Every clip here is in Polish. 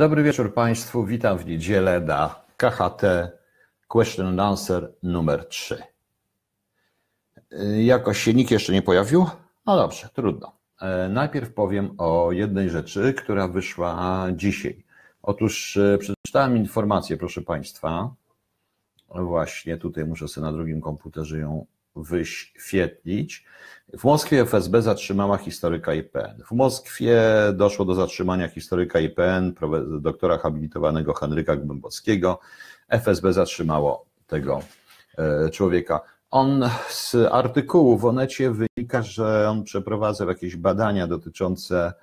Dobry wieczór Państwu, witam w niedzielę na KHT Question and Answer numer 3. Jakoś się nikt jeszcze nie pojawił? No dobrze, trudno. Najpierw powiem o jednej rzeczy, która wyszła dzisiaj. Otóż przeczytałem informację, proszę Państwa, właśnie tutaj muszę sobie na drugim komputerze ją wyświetlić. W Moskwie FSB zatrzymała historyka IPN. W Moskwie doszło do zatrzymania historyka IPN, doktora habilitowanego Henryka Głębockiego. FSB zatrzymało tego człowieka. On z artykułu w Onecie wynika, że on przeprowadzał jakieś badania dotyczące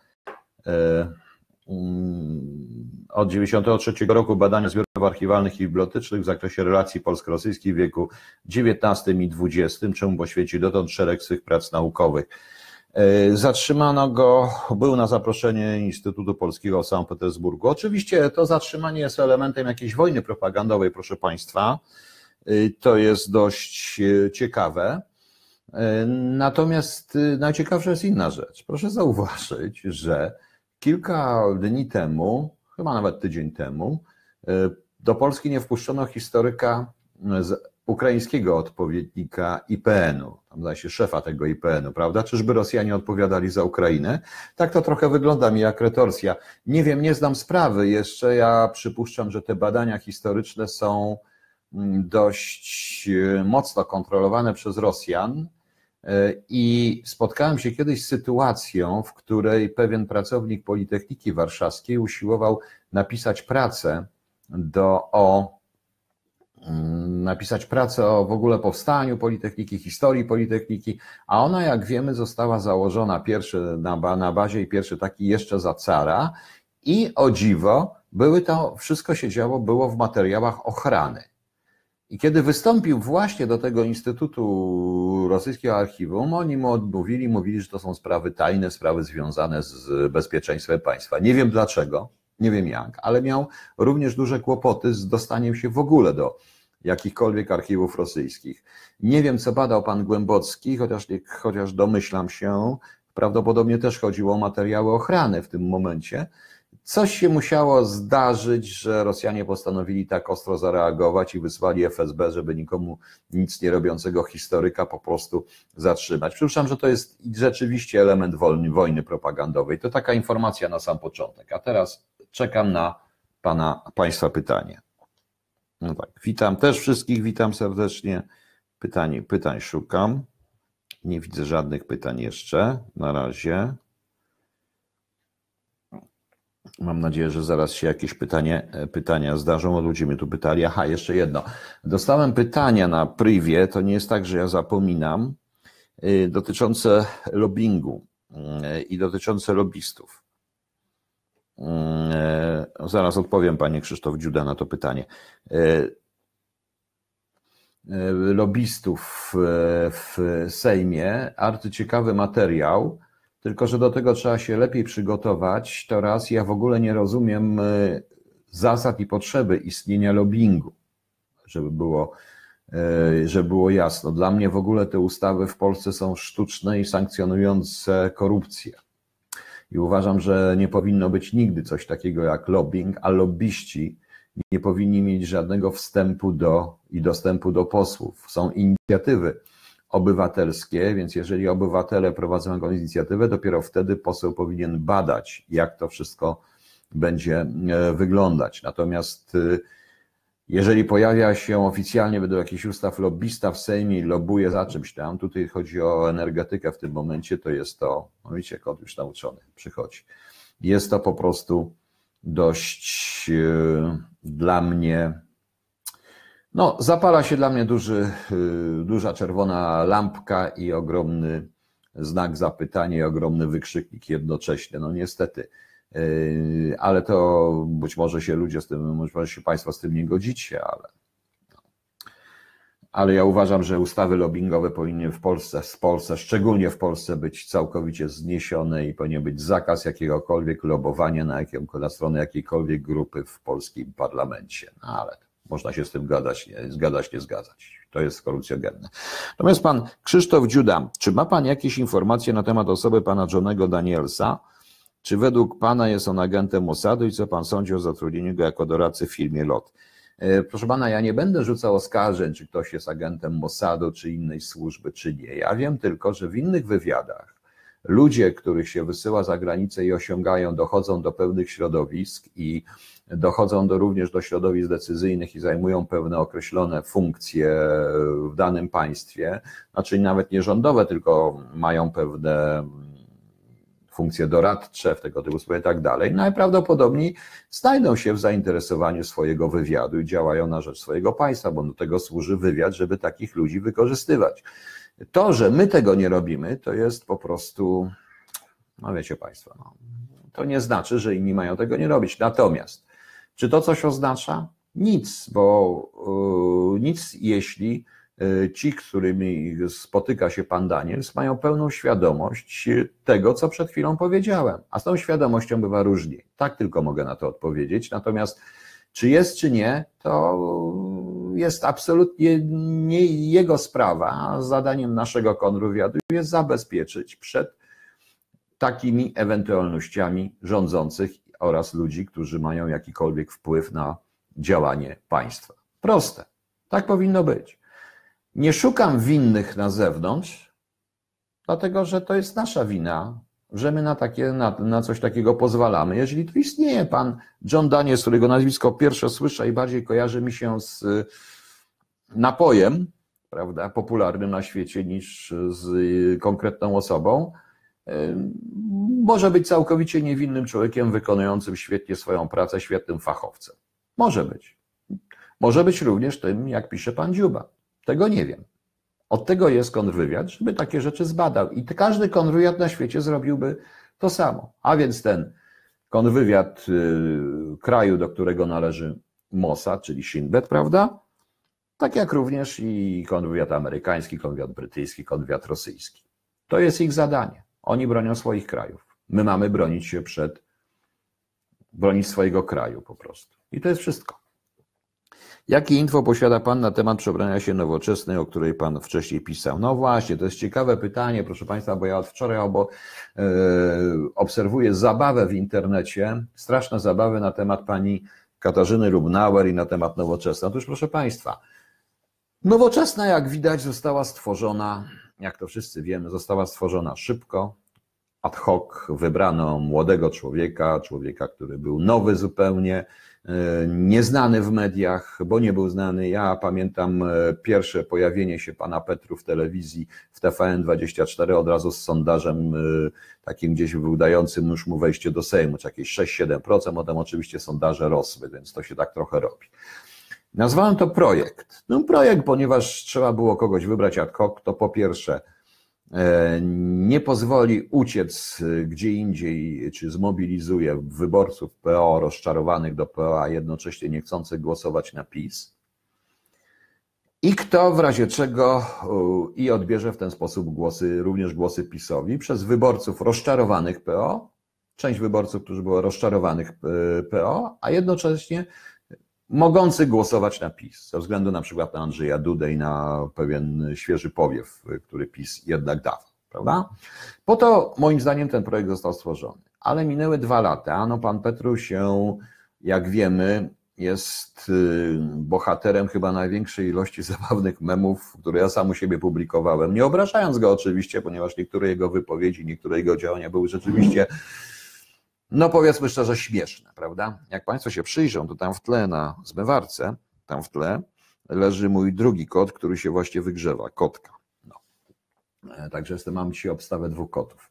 od 1993 roku badania zbiorów archiwalnych i bibliotecznych w zakresie relacji polsko-rosyjskich w wieku XIX i XX, czemu poświęcił dotąd szereg swych prac naukowych. Zatrzymano go, był na zaproszenie Instytutu Polskiego w Sankt Petersburgu. Oczywiście to zatrzymanie jest elementem jakiejś wojny propagandowej, proszę Państwa. To jest dość ciekawe. Natomiast najciekawsza jest inna rzecz. Proszę zauważyć, że kilka dni temu, chyba nawet tydzień temu, do Polski nie wpuszczono historyka z ukraińskiego odpowiednika IPN-u, tam zdaje się szefa tego IPN-u, prawda? Czyżby Rosjanie odpowiadali za Ukrainę? Tak to trochę wygląda mi jak retorsja. Nie wiem, nie znam sprawy jeszcze, ja przypuszczam, że te badania historyczne są dość mocno kontrolowane przez Rosjan. I spotkałem się kiedyś z sytuacją, w której pewien pracownik Politechniki Warszawskiej usiłował napisać pracę o w ogóle powstaniu Politechniki, historii Politechniki, a ona, jak wiemy, została założona na bazie i pierwszy taki jeszcze za cara i o dziwo, wszystko się było w materiałach ochrany. I kiedy wystąpił właśnie do tego Instytutu Rosyjskiego Archiwum, oni mu odmówili, mówili, że to są sprawy tajne, sprawy związane z bezpieczeństwem państwa. Nie wiem dlaczego, nie wiem jak, ale miał również duże kłopoty z dostaniem się w ogóle do jakichkolwiek archiwów rosyjskich. Nie wiem, co badał pan Głębocki, chociaż domyślam się, prawdopodobnie też chodziło o materiały ochrany w tym momencie. Coś się musiało zdarzyć, że Rosjanie postanowili tak ostro zareagować i wysłali FSB, żeby nikomu nic nie robiącego historyka po prostu zatrzymać. Przypuszczam, że to jest rzeczywiście element wojny propagandowej. To taka informacja na sam początek. A teraz czekam na Państwa pytanie. No tak, witam też wszystkich, witam serdecznie. Pytań szukam. Nie widzę żadnych pytań jeszcze na razie. Mam nadzieję, że zaraz się jakieś pytania zdarzą. Ludzie mnie tu pytali. Aha, jeszcze jedno. Dostałem pytania na privie, to nie jest tak, że ja zapominam, dotyczące lobbingu i dotyczące lobbystów. Zaraz odpowiem, panie Krzysztof Dziuda, na to pytanie. Lobbystów w Sejmie, arcyciekawy materiał, tylko że do tego trzeba się lepiej przygotować. To raz, ja w ogóle nie rozumiem zasad i potrzeby istnienia lobbingu, żeby było jasno. Dla mnie w ogóle te ustawy w Polsce są sztuczne i sankcjonujące korupcję. I uważam, że nie powinno być nigdy coś takiego jak lobbying, a lobbyści nie powinni mieć żadnego dostępu do posłów. Są inicjatywy obywatelskie, więc jeżeli obywatele prowadzą jakąś inicjatywę, dopiero wtedy poseł powinien badać, jak to wszystko będzie wyglądać. Natomiast jeżeli pojawia się oficjalnie według jakichś ustaw lobbysta w Sejmie i lobbuje za czymś tam, tutaj chodzi o energetykę w tym momencie, to jest to, no wiecie, kot już nauczony przychodzi. Jest to po prostu dość dla mnie, no zapala się dla mnie duża czerwona lampka i ogromny znak zapytania i ogromny wykrzyknik jednocześnie, no niestety. Ale to być może się być może się Państwo z tym nie godzicie, ale ja uważam, że ustawy lobbingowe powinny w Polsce, szczególnie w Polsce, być całkowicie zniesione i powinien być zakaz jakiegokolwiek lobowania na stronę jakiejkolwiek grupy w polskim parlamencie. No ale można się z tym nie zgadzać. To jest korupcjogenne. Natomiast pan Krzysztof Dziuda, czy ma pan jakieś informacje na temat osoby pana Johnego Danielsa? Czy według pana jest on agentem Mossadu i co pan sądzi o zatrudnieniu go jako doradcy w firmie LOT? Proszę pana, ja nie będę rzucał oskarżeń, czy ktoś jest agentem Mossadu, czy innej służby, czy nie. Ja wiem tylko, że w innych wywiadach ludzie, których się wysyła za granicę i osiągają, dochodzą do pewnych środowisk i dochodzą również do środowisk decyzyjnych i zajmują pewne określone funkcje w danym państwie, znaczy nawet nie rządowe, tylko mają pewne funkcje doradcze w tego typu sprawie i tak dalej, najprawdopodobniej znajdą się w zainteresowaniu swojego wywiadu i działają na rzecz swojego państwa, bo do tego służy wywiad, żeby takich ludzi wykorzystywać. To, że my tego nie robimy, to jest po prostu, no wiecie państwo, no, to nie znaczy, że inni mają tego nie robić. Natomiast, czy to coś oznacza? Nic, bo nic, jeśli ci, którymi spotyka się pan Daniels, mają pełną świadomość tego, co przed chwilą powiedziałem. A z tą świadomością bywa różnie. Tak tylko mogę na to odpowiedzieć. Natomiast czy jest, czy nie, to jest absolutnie nie jego sprawa. A zadaniem naszego kontrwywiadu jest zabezpieczyć przed takimi ewentualnościami rządzących oraz ludzi, którzy mają jakikolwiek wpływ na działanie państwa. Proste. Tak powinno być. Nie szukam winnych na zewnątrz, dlatego że to jest nasza wina, że my na coś takiego pozwalamy. Jeżeli tu istnieje pan John Daniels, którego nazwisko pierwsze słyszę i bardziej kojarzy mi się z napojem, prawda, popularnym na świecie niż z konkretną osobą, może być całkowicie niewinnym człowiekiem wykonującym świetnie swoją pracę, świetnym fachowcem. Może być. Może być również tym, jak pisze pan Dziuba. Tego nie wiem. Od tego jest kontrwywiad, żeby takie rzeczy zbadał. I każdy kontrwywiad na świecie zrobiłby to samo. A więc ten kontrwywiad kraju, do którego należy Mossad, czyli Shin Bet, prawda? Tak jak również i kontrwywiad amerykański, kontrwywiad brytyjski, kontrwywiad rosyjski. To jest ich zadanie. Oni bronią swoich krajów. My mamy bronić swojego kraju po prostu. I to jest wszystko. Jakie info posiada pan na temat przebrania się Nowoczesnej, o której pan wcześniej pisał? No właśnie, to jest ciekawe pytanie, proszę państwa, bo ja od wczoraj obserwuję zabawę w internecie, straszne zabawy na temat pani Katarzyny Lubnauer i na temat Nowoczesnej. Otóż proszę państwa, Nowoczesna, jak widać, została stworzona, jak to wszyscy wiemy, została stworzona szybko, ad hoc, wybrano młodego człowieka, który był nowy zupełnie, nieznany w mediach, bo nie był znany. Ja pamiętam pierwsze pojawienie się pana Petru w telewizji, w TVN24 od razu z sondażem takim gdzieś udającym już mu wejście do Sejmu, czy jakieś 6-7%, potem oczywiście sondaże rosły, więc to się tak trochę robi. Nazwałem to projekt. No projekt, ponieważ trzeba było kogoś wybrać ad hoc, to po pierwsze nie pozwoli uciec gdzie indziej, czy zmobilizuje wyborców PO rozczarowanych do PO, a jednocześnie nie chcących głosować na PiS. I kto w razie czego i odbierze w ten sposób głosy, również głosy PiS-owi przez wyborców rozczarowanych PO, część wyborców, którzy byli rozczarowanych PO, a jednocześnie mogących głosować na PiS, ze względu na przykład na Andrzeja Dudę i na pewien świeży powiew, który PiS jednak dawał, prawda? Po to, moim zdaniem, ten projekt został stworzony. Ale minęły 2 lata, no pan Petru się, jak wiemy, jest bohaterem chyba największej ilości zabawnych memów, które ja sam u siebie publikowałem, nie obrażając go oczywiście, ponieważ niektóre jego wypowiedzi, niektóre jego działania były rzeczywiście, no powiedzmy szczerze, śmieszne, prawda? Jak państwo się przyjrzą, to tam w tle na zmywarce, tam w tle leży mój drugi kot, który się właśnie wygrzewa, kotka. No. Także mam dzisiaj obstawę 2 kotów.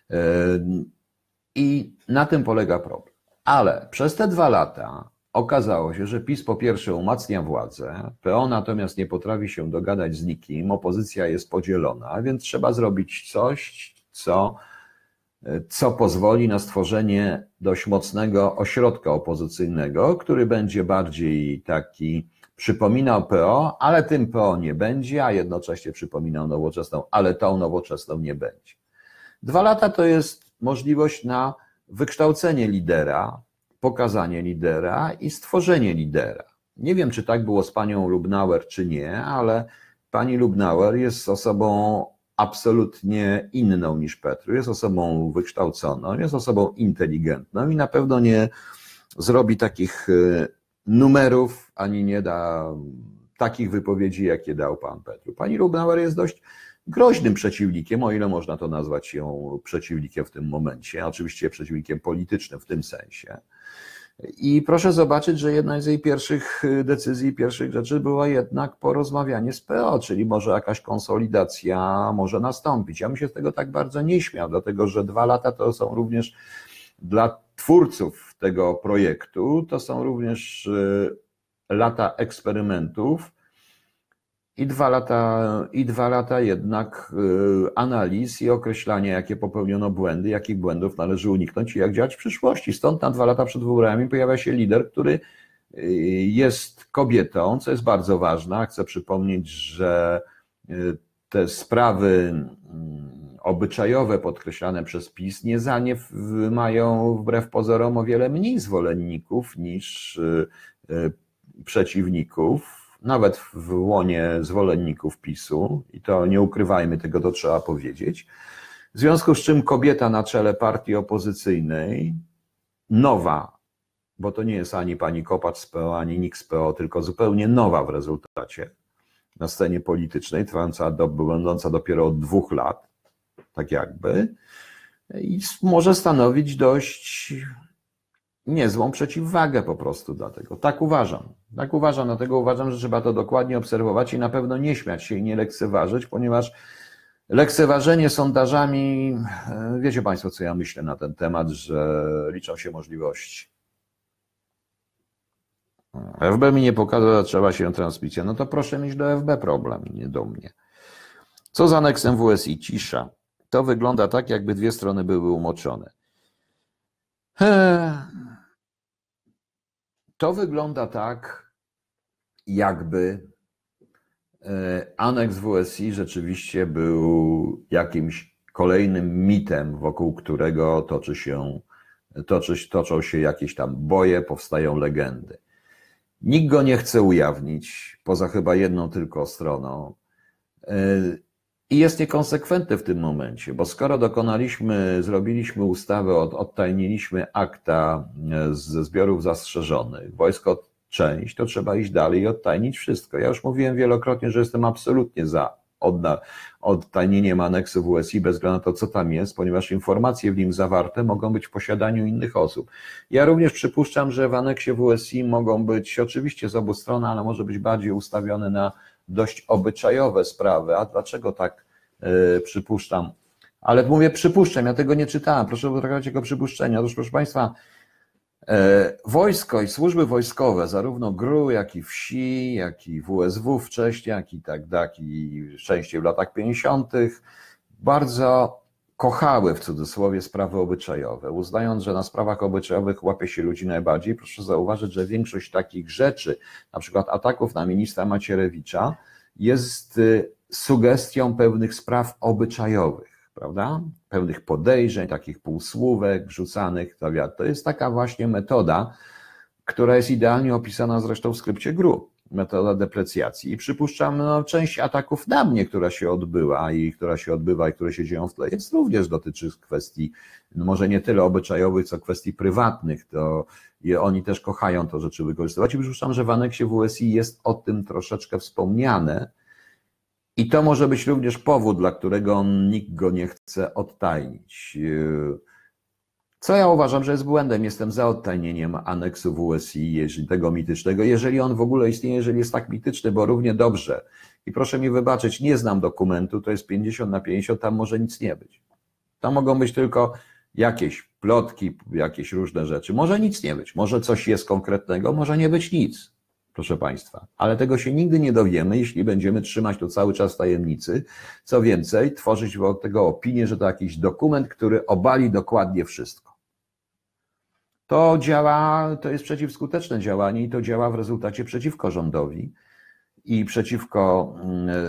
I na tym polega problem. Ale przez te 2 lata okazało się, że PiS po pierwsze umacnia władzę, PO natomiast nie potrafi się dogadać z nikim, opozycja jest podzielona, więc trzeba zrobić coś, co pozwoli na stworzenie dość mocnego ośrodka opozycyjnego, który będzie bardziej taki przypominał PO, ale tym PO nie będzie, a jednocześnie przypominał Nowoczesną, ale tą Nowoczesną nie będzie. 2 lata to jest możliwość na wykształcenie lidera, pokazanie lidera i stworzenie lidera. Nie wiem, czy tak było z panią Lubnauer, czy nie, ale pani Lubnauer jest osobą absolutnie inną niż Petru. Jest osobą wykształconą, jest osobą inteligentną i na pewno nie zrobi takich numerów, ani nie da takich wypowiedzi, jakie dał pan Petru. Pani Lubnauer jest dość groźnym przeciwnikiem, o ile można to nazwać ją przeciwnikiem w tym momencie, oczywiście przeciwnikiem politycznym w tym sensie. I proszę zobaczyć, że jedna z jej pierwszych decyzji, pierwszych rzeczy była jednak porozmawianie z PO, czyli może jakaś konsolidacja może nastąpić. Ja bym się z tego tak bardzo nie śmiał, dlatego że 2 lata to są również dla twórców tego projektu, to są również lata eksperymentów i 2 lata jednak analiz i określania, jakie popełniono błędy, jakich błędów należy uniknąć i jak działać w przyszłości. Stąd na 2 lata przed wyborami pojawia się lider, który jest kobietą, co jest bardzo ważne. Chcę przypomnieć, że te sprawy obyczajowe podkreślane przez PiS nie mają wbrew pozorom o wiele mniej zwolenników niż przeciwników, nawet w łonie zwolenników PiS-u, i to nie ukrywajmy tego, to trzeba powiedzieć. W związku z czym kobieta na czele partii opozycyjnej, nowa, bo to nie jest ani pani Kopacz z PO, ani nikt z PO, tylko zupełnie nowa w rezultacie na scenie politycznej, będąca dopiero od 2 lat, tak jakby, i może stanowić dość niezłą przeciwwagę po prostu dlatego. Tak uważam, dlatego uważam, że trzeba to dokładnie obserwować i na pewno nie śmiać się i nie lekceważyć, ponieważ lekceważenie sondażami, wiecie Państwo, co ja myślę na ten temat, że liczą się możliwości. FB mi nie pokazał, że trzeba się transmisja. No to proszę mieć do FB problem, nie do mnie. Co z aneksem WSI? Cisza. To wygląda tak, jakby 2 strony były umoczone. To wygląda tak, jakby aneks WSI rzeczywiście był jakimś kolejnym mitem, wokół którego toczą się jakieś tam boje, powstają legendy. Nikt go nie chce ujawnić, poza chyba jedną tylko stroną. I jest niekonsekwentny w tym momencie, bo skoro zrobiliśmy ustawę, odtajniliśmy akta ze zbiorów zastrzeżonych, wojsko część, to trzeba iść dalej i odtajnić wszystko. Ja już mówiłem wielokrotnie, że jestem absolutnie za odtajnieniem aneksu WSI bez względu na to, co tam jest, ponieważ informacje w nim zawarte mogą być w posiadaniu innych osób. Ja również przypuszczam, że w aneksie WSI mogą być, oczywiście z obu stron, ale może być bardziej ustawione na dość obyczajowe sprawy. A dlaczego tak przypuszczam? Ale mówię przypuszczam, ja tego nie czytałem, proszę potraktować jako przypuszczenie. Otóż proszę Państwa, wojsko i służby wojskowe, zarówno GRU, jak i wsi, jak i WSW wcześniej, jak i częściej w latach 50., bardzo kochały w cudzysłowie sprawy obyczajowe, uznając, że na sprawach obyczajowych łapie się ludzi najbardziej. Proszę zauważyć, że większość takich rzeczy, na przykład ataków na ministra Macierewicza, jest sugestią pewnych spraw obyczajowych, prawda? Pewnych podejrzeń, takich półsłówek rzucanych na wiatr. To jest taka właśnie metoda, która jest idealnie opisana zresztą w skrypcie GRU, metoda deprecjacji. I przypuszczam, część ataków na mnie, która się odbyła i która się odbywa i które się dzieją w tle, jest również dotyczy kwestii, może nie tyle obyczajowych, co kwestii prywatnych. To oni też kochają to rzeczy wykorzystywać. I przypuszczam, że w aneksie WSI jest o tym troszeczkę wspomniane. I to może być również powód, dla którego nikt go nie chce odtajnić. Co ja uważam, że jest błędem. Jestem za odtajnieniem aneksu WSI, tego mitycznego, jeżeli on w ogóle istnieje, jeżeli jest tak mityczny, bo równie dobrze. I proszę mi wybaczyć, nie znam dokumentu, to jest 50/50, tam może nic nie być. Tam mogą być tylko jakieś plotki, jakieś różne rzeczy. Może nic nie być, może coś jest konkretnego, może nie być nic. Proszę Państwa, ale tego się nigdy nie dowiemy, jeśli będziemy trzymać to cały czas w tajemnicy. Co więcej, tworzyć wokół tego opinię, że to jakiś dokument, który obali dokładnie wszystko. To działa, to jest przeciwskuteczne działanie i to działa w rezultacie przeciwko rządowi i przeciwko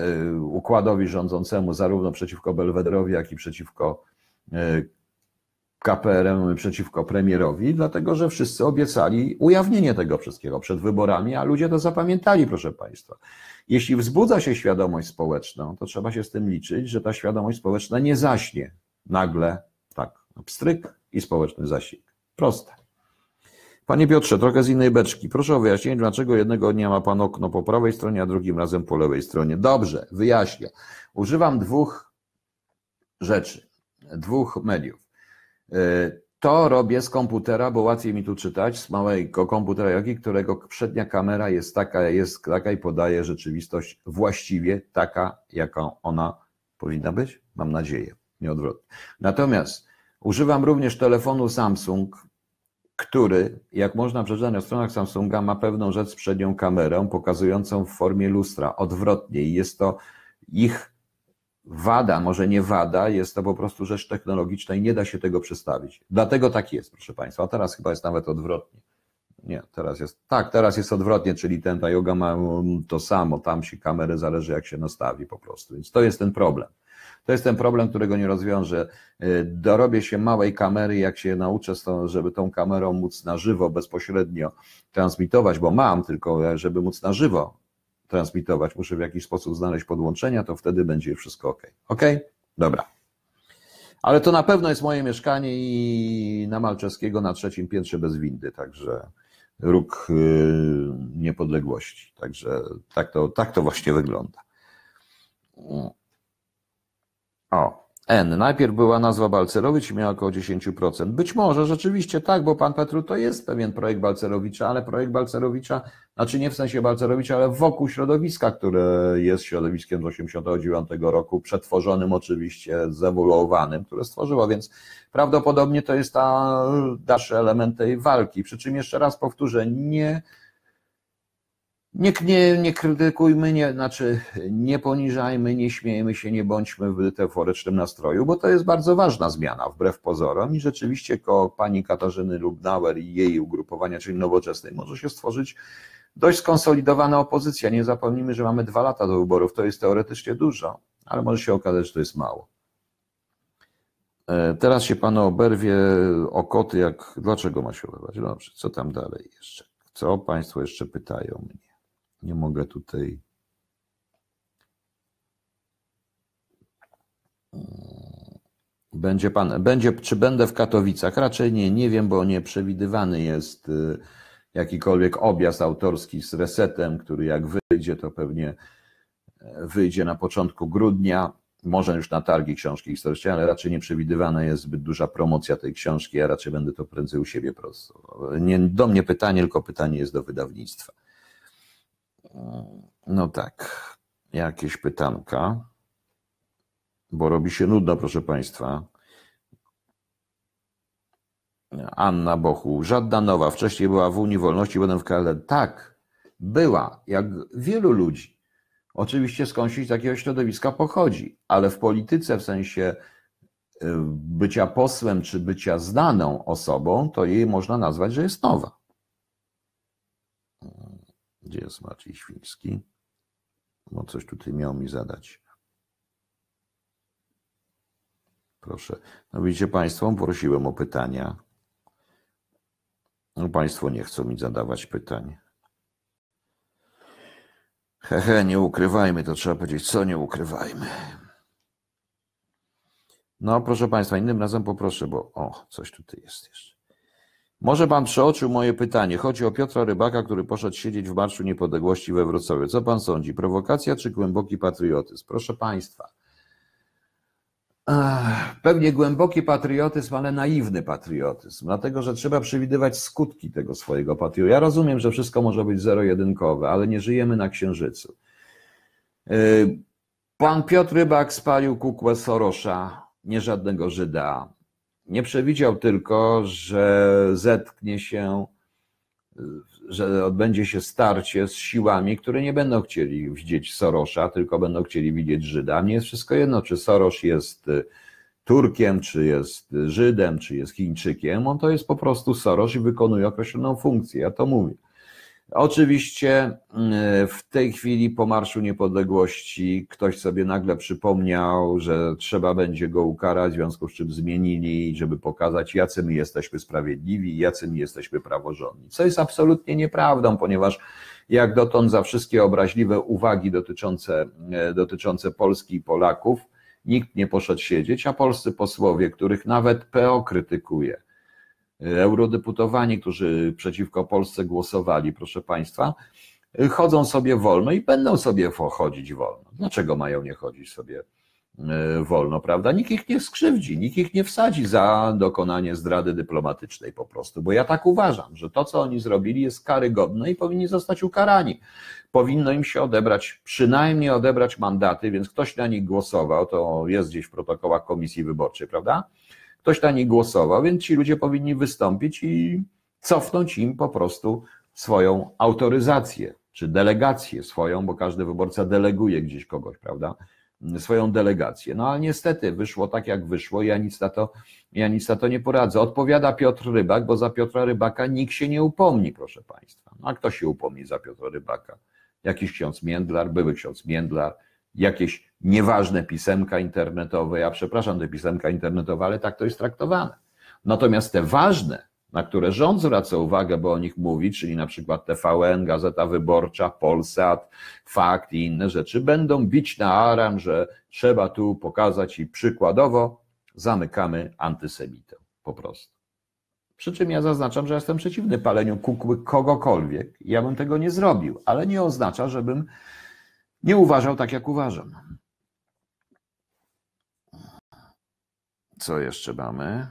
układowi rządzącemu, zarówno przeciwko Belwederowi, jak i przeciwko KPRM przeciwko premierowi, dlatego że wszyscy obiecali ujawnienie tego wszystkiego przed wyborami, a ludzie to zapamiętali, proszę Państwa. Jeśli wzbudza się świadomość społeczną, to trzeba się z tym liczyć, że ta świadomość społeczna nie zaśnie nagle, tak, pstryk i społeczny zasięg. Proste. Panie Piotrze, trochę z innej beczki. Proszę o wyjaśnienie, dlaczego jednego dnia ma Pan okno po prawej stronie, a drugim razem po lewej stronie. Dobrze, wyjaśnię. Używam dwóch rzeczy, dwóch mediów. To robię z komputera, bo łatwiej mi tu czytać, z małego komputera, którego przednia kamera jest taka i podaje rzeczywistość właściwie taka, jaką ona powinna być. Mam nadzieję, nie odwrotnie. Natomiast używam również telefonu Samsung, który, jak można przeczytać na stronach Samsunga, ma pewną rzecz z przednią kamerą pokazującą w formie lustra, odwrotnie. I jest to ich wada, może nie wada, jest to po prostu rzecz technologiczna i nie da się tego przestawić. Dlatego tak jest, proszę Państwa. A teraz chyba jest nawet odwrotnie. Nie, teraz jest odwrotnie, czyli ta yoga ma to samo, tam się kamery zależy jak się nastawi po prostu. Więc to jest ten problem. To jest ten problem, którego nie rozwiążę. Dorobię się małej kamery, jak się nauczę, żeby tą kamerą móc na żywo, bezpośrednio transmitować, bo mam, tylko żeby móc na żywo transmitować, muszę w jakiś sposób znaleźć podłączenia, to wtedy będzie wszystko ok. Ok? Dobra. Ale to na pewno jest moje mieszkanie i na Malczewskiego na 3. piętrze bez windy, także róg niepodległości. Także tak to właśnie wygląda. O, N. Najpierw była nazwa Balcerowicz i miała około 10%. Być może rzeczywiście tak, bo pan Petru to jest pewien projekt Balcerowicza, ale projekt Balcerowicza, znaczy nie w sensie Balcerowicza, ale wokół środowiska, które jest środowiskiem z 1989 roku, przetworzonym oczywiście, zewoluowanym, które stworzyło, więc prawdopodobnie to jest dalszy element tej walki. Przy czym jeszcze raz powtórzę, nie krytykujmy, nie poniżajmy, nie śmiejmy się, nie bądźmy w euforycznym nastroju, bo to jest bardzo ważna zmiana, wbrew pozorom i rzeczywiście koło pani Katarzyny Lubnauer i jej ugrupowania, czyli Nowoczesnej, może się stworzyć dość skonsolidowana opozycja. Nie zapomnijmy, że mamy 2 lata do wyborów, to jest teoretycznie dużo, ale może się okazać, że to jest mało. Teraz się panu oberwie o koty, dlaczego ma się oberwać? Dobrze, co tam dalej jeszcze? Co państwo jeszcze pytają mnie? Nie mogę tutaj. Czy będę w Katowicach? Raczej nie wiem, bo nie przewidywany jest jakikolwiek objazd autorski z Resetem, który jak wyjdzie, to pewnie wyjdzie na początku grudnia, może już na targi książki historycznej, ale raczej nie przewidywana jest zbyt duża promocja tej książki, ja raczej będę to prędzej u siebie prosto. Nie do mnie pytanie, tylko pytanie jest do wydawnictwa. No tak, jakieś pytanka, bo robi się nudno, proszę Państwa. Anna Bochu, żadna nowa, wcześniej była w Unii Wolności, potem w KLD. Tak, była, jak wielu ludzi. Oczywiście skądś z takiego środowiska pochodzi, ale w polityce, w sensie bycia posłem czy bycia znaną osobą, to jej można nazwać, że jest nowa. Gdzie jest Maciej Świński? Bo coś tutaj miał mi zadać. Proszę. No widzicie Państwo, prosiłem o pytania. No Państwo nie chcą mi zadawać pytań. Nie ukrywajmy, to trzeba powiedzieć, co nie ukrywajmy. No proszę Państwa, innym razem poproszę, bo coś tutaj jest jeszcze. Może Pan przeoczył moje pytanie. Chodzi o Piotra Rybaka, który poszedł siedzieć w Marszu Niepodległości we Wrocławiu. Co Pan sądzi? Prowokacja czy głęboki patriotyzm? Proszę Państwa, pewnie głęboki patriotyzm, ale naiwny patriotyzm, dlatego że trzeba przewidywać skutki tego swojego patriotyzmu. Ja rozumiem, że wszystko może być zero-jedynkowe, ale nie żyjemy na Księżycu. Pan Piotr Rybak spalił kukłę Sorosza, nie żadnego Żyda. Nie przewidział tylko, że zetknie się, że odbędzie się starcie z siłami, które nie będą chcieli widzieć Sorosza, tylko będą chcieli widzieć Żyda. Mnie jest wszystko jedno, czy Soros jest Turkiem, czy jest Żydem, czy jest Chińczykiem. On to jest po prostu Soros i wykonuje określoną funkcję, ja to mówię. Oczywiście w tej chwili po Marszu Niepodległości ktoś sobie nagle przypomniał, że trzeba będzie go ukarać, w związku z czym zmienili, żeby pokazać, jacy my jesteśmy sprawiedliwi, jacy my jesteśmy praworządni. Co jest absolutnie nieprawdą, ponieważ jak dotąd za wszystkie obraźliwe uwagi dotyczące Polski i Polaków nikt nie poszedł siedzieć, a polscy posłowie, których nawet PO krytykuje, eurodeputowani, którzy przeciwko Polsce głosowali, proszę Państwa, chodzą sobie wolno i będą sobie chodzić wolno. Dlaczego mają nie chodzić sobie wolno, prawda? Nikt ich nie skrzywdzi, nikt ich nie wsadzi za dokonanie zdrady dyplomatycznej po prostu, bo ja tak uważam, że to, co oni zrobili, jest karygodne i powinni zostać ukarani. Powinno im się przynajmniej odebrać mandaty, więc ktoś na nich głosował, to jest gdzieś w protokołach komisji wyborczej, prawda? Ktoś na nich głosował, więc ci ludzie powinni wystąpić i cofnąć im po prostu swoją autoryzację, czy delegację swoją, bo każdy wyborca deleguje gdzieś kogoś, prawda? Swoją delegację. No ale niestety wyszło tak, jak wyszło i ja nic na to nie poradzę. Odpowiada Piotr Rybak, bo za Piotra Rybaka nikt się nie upomni, proszę Państwa. No a kto się upomni za Piotra Rybaka? Jakiś ksiądz Międlar, były ksiądz Międlar, jakieś nieważne pisemka internetowe. Ja przepraszam, te pisemka internetowe, ale tak to jest traktowane. Natomiast te ważne, na które rząd zwraca uwagę, bo o nich mówi, czyli na przykład TVN, Gazeta Wyborcza, Polsat, Fakt i inne rzeczy, będą bić na alarm, że trzeba tu pokazać i przykładowo zamykamy antysemitę po prostu. Przy czym ja zaznaczam, że jestem przeciwny paleniu kukły kogokolwiek. Ja bym tego nie zrobił, ale nie oznacza, żebym nie uważał tak, jak uważam. Co jeszcze mamy?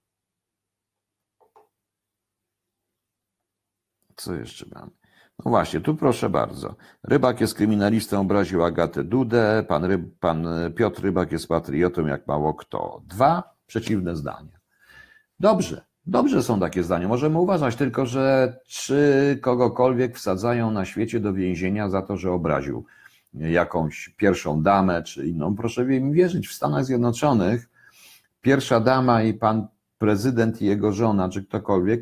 Co jeszcze mamy? No właśnie, tu proszę bardzo. Rybak jest kryminalistą, obraził Agatę Dudę, pan Piotr Rybak jest patriotą jak mało kto. Dwa przeciwne zdania. Dobrze są takie zdania, możemy uważać, tylko że czy kogokolwiek wsadzają na świecie do więzienia za to, że obraził jakąś pierwszą damę czy inną. Proszę mi wierzyć, w Stanach Zjednoczonych pierwsza dama i pan prezydent i jego żona, czy ktokolwiek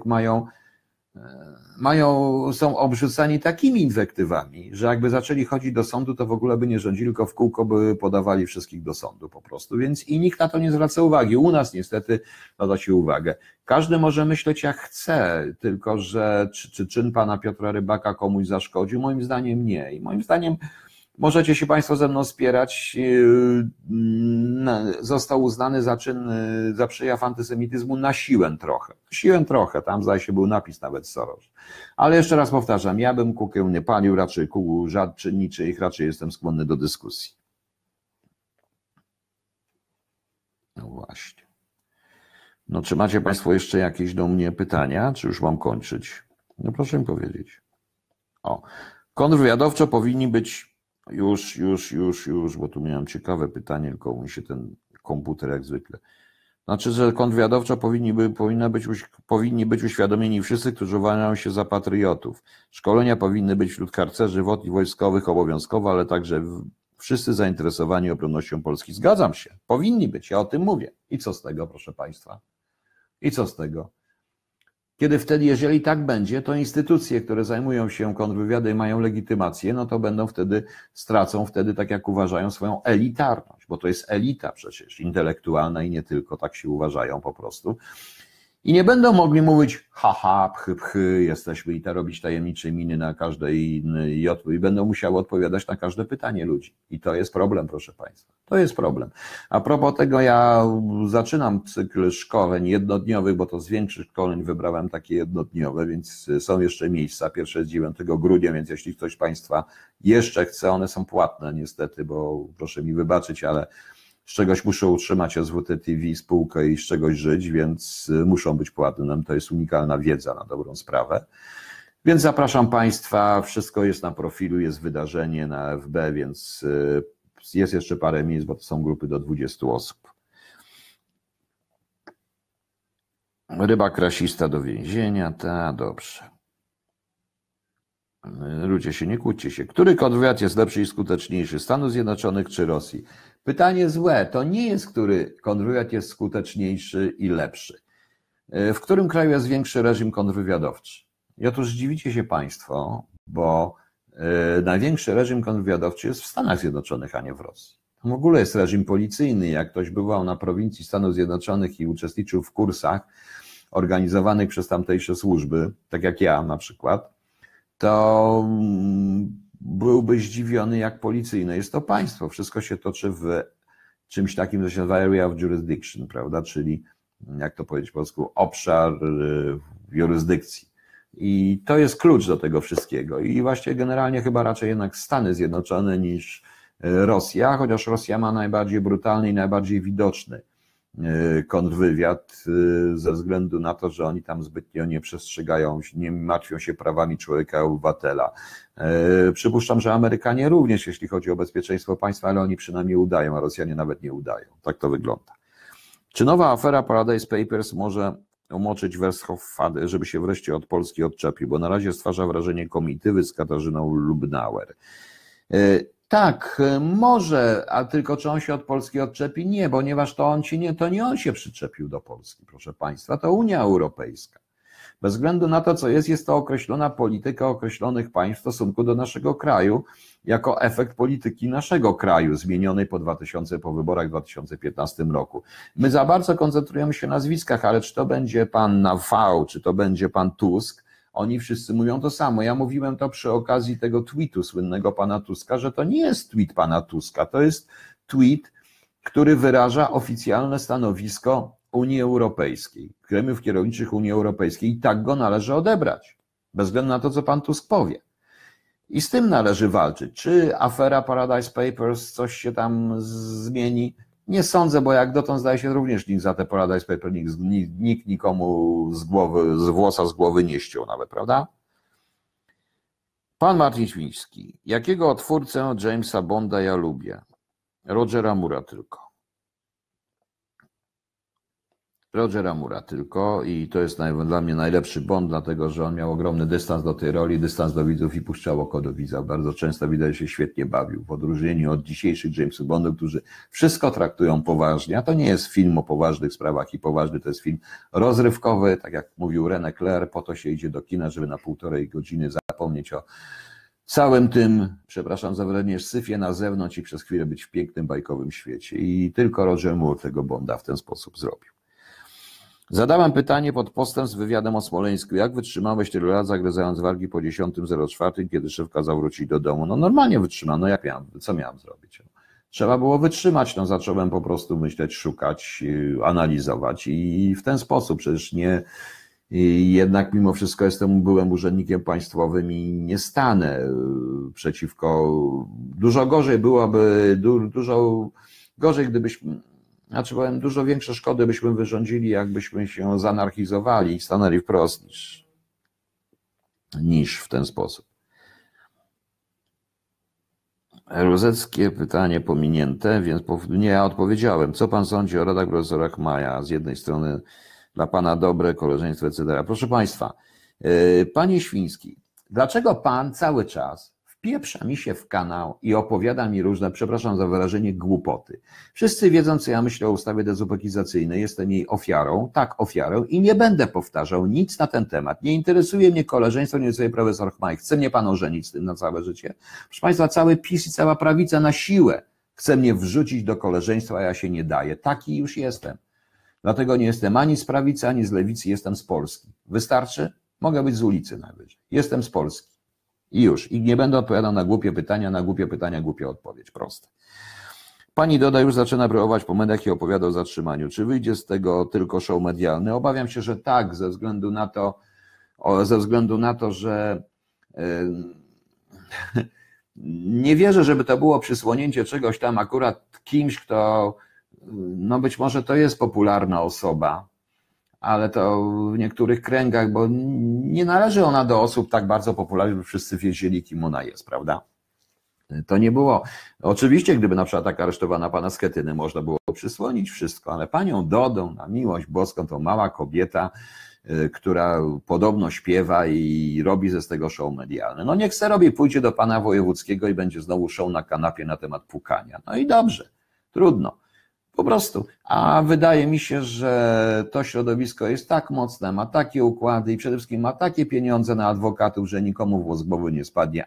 są obrzucani takimi inwektywami, że jakby zaczęli chodzić do sądu, to w ogóle by nie rządzili, tylko w kółko by podawali wszystkich do sądu po prostu, więc i nikt na to nie zwraca uwagi. U nas niestety zwraca się uwagę. Każdy może myśleć jak chce, tylko że czy czyn pana Piotra Rybaka komuś zaszkodził? Moim zdaniem nie. I moim zdaniem możecie się Państwo ze mną spierać. Został uznany za przejaw antysemityzmu na siłę trochę. Tam zdaje się był napis nawet Soros. Ale jeszcze raz powtarzam, ja bym kukieł nie palił, raczej kół niczyich, raczej jestem skłonny do dyskusji. No właśnie. No czy macie Państwo jeszcze jakieś do mnie pytania, czy już mam kończyć? No proszę mi powiedzieć. Kontrwywiadowczo powinni być Już, bo tu miałem ciekawe pytanie, tylko mi się ten komputer jak zwykle. Znaczy, że kontrwywiadowczo powinni być uświadomieni wszyscy, którzy uważają się za patriotów. Szkolenia powinny być wśród harcerzy i wojskowych obowiązkowo, ale także wszyscy zainteresowani obronnością Polski. Zgadzam się, powinni być, ja o tym mówię. I co z tego, proszę Państwa? I co z tego? Kiedy wtedy, jeżeli tak będzie, to instytucje, które zajmują się kontrwywiadem i mają legitymację, no to stracą wtedy, tak jak uważają, swoją elitarność, bo to jest elita przecież intelektualna i nie tylko, tak się uważają po prostu. I nie będą mogli mówić haha, pchy, jesteśmy i robić tajemnicze miny na każdej innej i będą musiały odpowiadać na każde pytanie ludzi. I to jest problem, proszę Państwa. To jest problem. A propos tego, ja zaczynam cykl szkoleń jednodniowych, bo to z większych szkoleń wybrałem takie jednodniowe, więc są jeszcze miejsca. Pierwsze jest 9 grudnia, więc jeśli ktoś z Państwa jeszcze chce, one są płatne niestety, bo proszę mi wybaczyć, ale z czegoś muszę utrzymać SWT TV, spółkę i z czegoś żyć, więc muszą być płatne. To jest unikalna wiedza na dobrą sprawę. Więc zapraszam Państwa, wszystko jest na profilu, jest wydarzenie na FB, więc jest jeszcze parę miejsc, bo to są grupy do 20 osób. Rybak rasista do więzienia, dobrze. Ludzie się, nie kłóćcie się. Który kontrwywiad jest lepszy i skuteczniejszy? Stanów Zjednoczonych czy Rosji? Pytanie złe. To nie jest, który kontrwywiad jest skuteczniejszy i lepszy. W którym kraju jest większy reżim kontrwywiadowczy? I otóż dziwicie się Państwo, bo największy reżim kontrwywiadowczy jest w Stanach Zjednoczonych, a nie w Rosji. Tam w ogóle jest reżim policyjny. Jak ktoś bywał na prowincji Stanów Zjednoczonych i uczestniczył w kursach organizowanych przez tamtejsze służby, tak jak ja na przykład, to byłby zdziwiony, jak policyjne jest to państwo. Wszystko się toczy w czymś takim, co się nazywa area of jurisdiction, prawda? Czyli, jak to powiedzieć po polsku, obszar jurysdykcji. I to jest klucz do tego wszystkiego. I właśnie generalnie chyba raczej jednak Stany Zjednoczone niż Rosja, chociaż Rosja ma najbardziej brutalny i najbardziej widoczny kontrwywiad ze względu na to, że oni tam zbytnio nie przestrzegają, nie martwią się prawami człowieka, obywatela. Przypuszczam, że Amerykanie również, jeśli chodzi o bezpieczeństwo państwa, ale oni przynajmniej udają, a Rosjanie nawet nie udają. Tak to wygląda. Czy nowa afera Paradise Papers może umoczyć Verhofstadt, żeby się wreszcie od Polski odczepił, bo na razie stwarza wrażenie komitywy z Katarzyną Lubnauer. Tak, może, a tylko czy on się od Polski odczepi? Nie, ponieważ to nie on się przyczepił do Polski, proszę Państwa, to Unia Europejska. Bez względu na to, co jest to określona polityka określonych państw w stosunku do naszego kraju, jako efekt polityki naszego kraju, zmienionej po wyborach w 2015 roku. My za bardzo koncentrujemy się na nazwiskach, ale czy to będzie pan V, czy to będzie pan Tusk, oni wszyscy mówią to samo. Ja mówiłem to przy okazji tego tweetu słynnego pana Tuska, że to nie jest tweet pana Tuska, to jest tweet, który wyraża oficjalne stanowisko Unii Europejskiej, gremiów kierowniczych Unii Europejskiej i tak go należy odebrać, bez względu na to, co pan Tusk powie. I z tym należy walczyć. Czy afera Paradise Papers coś się tam zmieni? Nie sądzę, bo jak dotąd zdaje się również nikt za te Paradise Papers, nikt nikomu z włosa z głowy nie ściął nawet, prawda? Pan Marcin Świński. Jakiego twórcę Jamesa Bonda ja lubię? Rogera Moore'a tylko. Rogera Moore'a tylko i to jest dla mnie najlepszy Bond, dlatego że on miał ogromny dystans do tej roli, dystans do widzów i puszczał oko do widza. Bardzo często widać, że się świetnie bawił, w odróżnieniu od dzisiejszych Jamesów Bondów, którzy wszystko traktują poważnie, a to nie jest film o poważnych sprawach i poważny, to jest film rozrywkowy, tak jak mówił René Clair, po to się idzie do kina, żeby na 1,5 godziny zapomnieć o całym tym, przepraszam za wyrażenie, syfie na zewnątrz i przez chwilę być w pięknym, bajkowym świecie. I tylko Roger Moore tego Bonda w ten sposób zrobił. Zadałem pytanie pod postem z wywiadem o Smoleńsku. Jak wytrzymałeś tyle lat, zagryzając wargi po 10.04, kiedy szef kazał wrócić do domu? No normalnie wytrzymam, no co miałem zrobić? Trzeba było wytrzymać, no zacząłem po prostu myśleć, szukać, analizować i w ten sposób przecież nie, jednak mimo wszystko byłem urzędnikiem państwowym i nie stanę przeciwko, dużo gorzej byłoby, dużo gorzej gdybyśmy, znaczy powiem, dużo większe szkody byśmy wyrządzili, jakbyśmy się zanarchizowali i stanęli wprost niż w ten sposób. Rozeckie pytanie pominięte, więc nie, ja odpowiedziałem. Co pan sądzi o radach profesora Chmaja? Z jednej strony dla pana dobre, koleżeństwo, etc. Proszę państwa, panie Świński, dlaczego pan cały czas wpieprza mi się w kanał i opowiada mi różne, przepraszam za wyrażenie, głupoty? Wszyscy wiedzą, co ja myślę o ustawie dezubekizacyjnej, jestem jej ofiarą, tak, ofiarą i nie będę powtarzał nic na ten temat. Nie interesuje mnie koleżeństwo, nie interesuje profesor Chmaj. Chce mnie pan ożenić z tym na całe życie? Proszę państwa, cały PiS i cała prawica na siłę chce mnie wrzucić do koleżeństwa, a ja się nie daję. Taki już jestem. Dlatego nie jestem ani z prawicy, ani z lewicy, jestem z Polski. Wystarczy? Mogę być z ulicy najwyżej. Jestem z Polski. I już. I nie będę odpowiadał na głupie pytania, głupia odpowiedź. Proste. Pani Doda już zaczyna próbować po mediach i opowiada o zatrzymaniu. Czy wyjdzie z tego tylko show medialny? Obawiam się, że tak, ze względu na to, że nie wierzę, żeby to było przysłonięcie czegoś tam akurat kimś, kto, no być może to jest popularna osoba, ale to w niektórych kręgach, bo nie należy ona do osób tak bardzo popularnych, by wszyscy wiedzieli, kim ona jest, prawda? To nie było. Oczywiście, gdyby na przykład tak aresztowana pana Schetyny, można było przysłonić wszystko, ale panią Dodą, na miłość boską, to mała kobieta, która podobno śpiewa i robi ze tego show medialne. No niech se robi, pójdzie do pana wojewódzkiego i będzie znowu show na kanapie na temat pukania. No i dobrze, trudno. Po prostu. A wydaje mi się, że to środowisko jest tak mocne, ma takie układy i przede wszystkim ma takie pieniądze na adwokatów, że nikomu włos z głowy nie spadnie,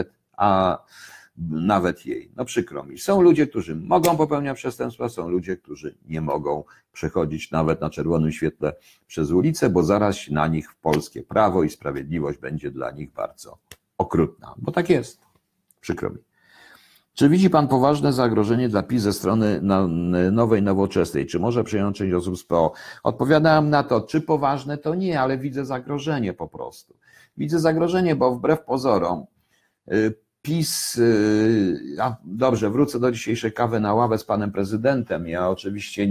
a nawet jej. No przykro mi. Są ludzie, którzy mogą popełniać przestępstwa, są ludzie, którzy nie mogą przechodzić nawet na czerwonym świetle przez ulicę, bo zaraz na nich polskie prawo i sprawiedliwość będzie dla nich bardzo okrutna. Bo tak jest. Przykro mi. Czy widzi pan poważne zagrożenie dla PiS ze strony nowej Nowoczesnej? Czy może przejąć część osób z PO? Odpowiadałem na to, czy poważne to nie, ale widzę zagrożenie po prostu. Widzę zagrożenie, bo wbrew pozorom PiS, dobrze, wrócę do dzisiejszej kawy na ławę z panem prezydentem. Ja oczywiście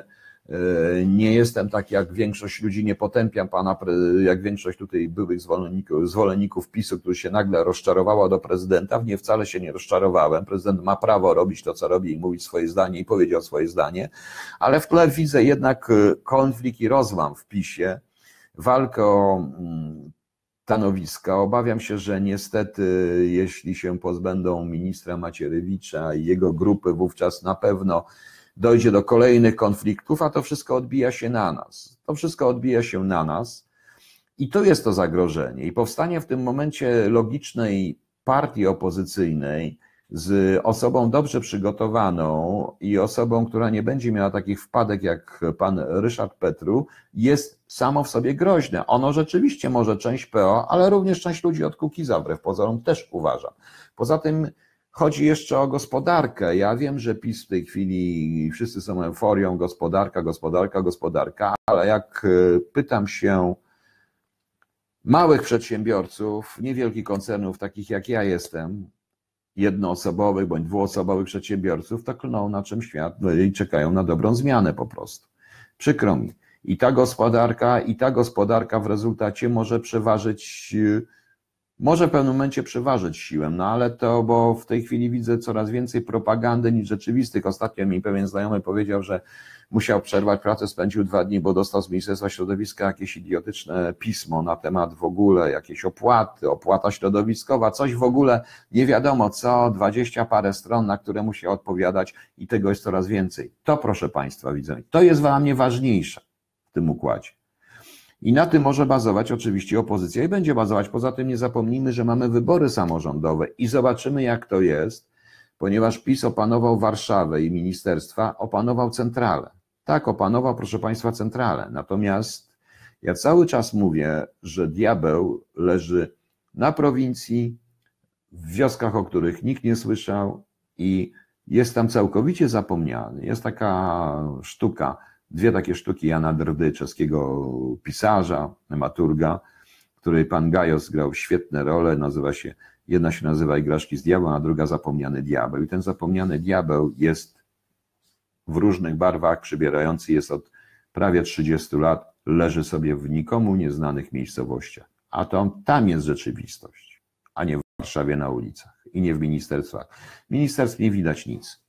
nie jestem tak jak większość ludzi, nie potępiam pana, jak większość tutaj byłych zwolenników PiS-u, którzy się nagle rozczarowała do prezydenta. Nie, wcale się nie rozczarowałem. Prezydent ma prawo robić to, co robi i mówić swoje zdanie i powiedział swoje zdanie, ale w tle widzę jednak konflikt i rozłam w PiS-ie, walkę o stanowiska. Obawiam się, że niestety, jeśli się pozbędą ministra Macierewicza i jego grupy, wówczas na pewno dojdzie do kolejnych konfliktów, a to wszystko odbija się na nas. To wszystko odbija się na nas i to jest to zagrożenie. I powstanie w tym momencie logicznej partii opozycyjnej z osobą dobrze przygotowaną i osobą, która nie będzie miała takich wpadek jak pan Ryszard Petru, jest samo w sobie groźne. Ono rzeczywiście może część PO, ale również część ludzi od Kukiza wbrew pozorom też uważa. Poza tym chodzi jeszcze o gospodarkę. Ja wiem, że PiS w tej chwili wszyscy są euforią, gospodarka, ale jak pytam się małych przedsiębiorców, niewielkich koncernów, takich jak ja jestem, jednoosobowych bądź dwuosobowych przedsiębiorców, to klną na czym świat i czekają na dobrą zmianę po prostu. Przykro mi. I ta gospodarka w rezultacie może przeważyć, może w pewnym momencie przeważyć siłę, no ale to, bo w tej chwili widzę coraz więcej propagandy niż rzeczywistych. Ostatnio mi pewien znajomy powiedział, że musiał przerwać pracę, spędził 2 dni, bo dostał z Ministerstwa Środowiska jakieś idiotyczne pismo na temat w ogóle jakieś opłata środowiskowa, coś w ogóle nie wiadomo co, 20 parę stron, na które musiał odpowiadać i tego jest coraz więcej. To, proszę Państwa, widzę, to jest dla mnie ważniejsze w tym układzie. I na tym może bazować oczywiście opozycja i będzie bazować. Poza tym nie zapomnijmy, że mamy wybory samorządowe i zobaczymy, jak to jest, ponieważ PiS opanował Warszawę i ministerstwa, opanował centralę. Tak, opanował, proszę Państwa, centralę. Natomiast ja cały czas mówię, że diabeł leży na prowincji, w wioskach, o których nikt nie słyszał i jest tam całkowicie zapomniany. Jest taka sztuka, 2 takie sztuki Jana Drdy, czeskiego pisarza, dramaturga, w której pan Gajos grał świetne role, jedna się nazywa Igraszki z diabłem, a druga Zapomniany diabeł. I ten zapomniany diabeł jest w różnych barwach, przybierający jest od prawie 30 lat, leży sobie w nikomu nieznanych miejscowościach. A to tam jest rzeczywistość, a nie w Warszawie na ulicach i nie w ministerstwach. W ministerstwie nie widać nic.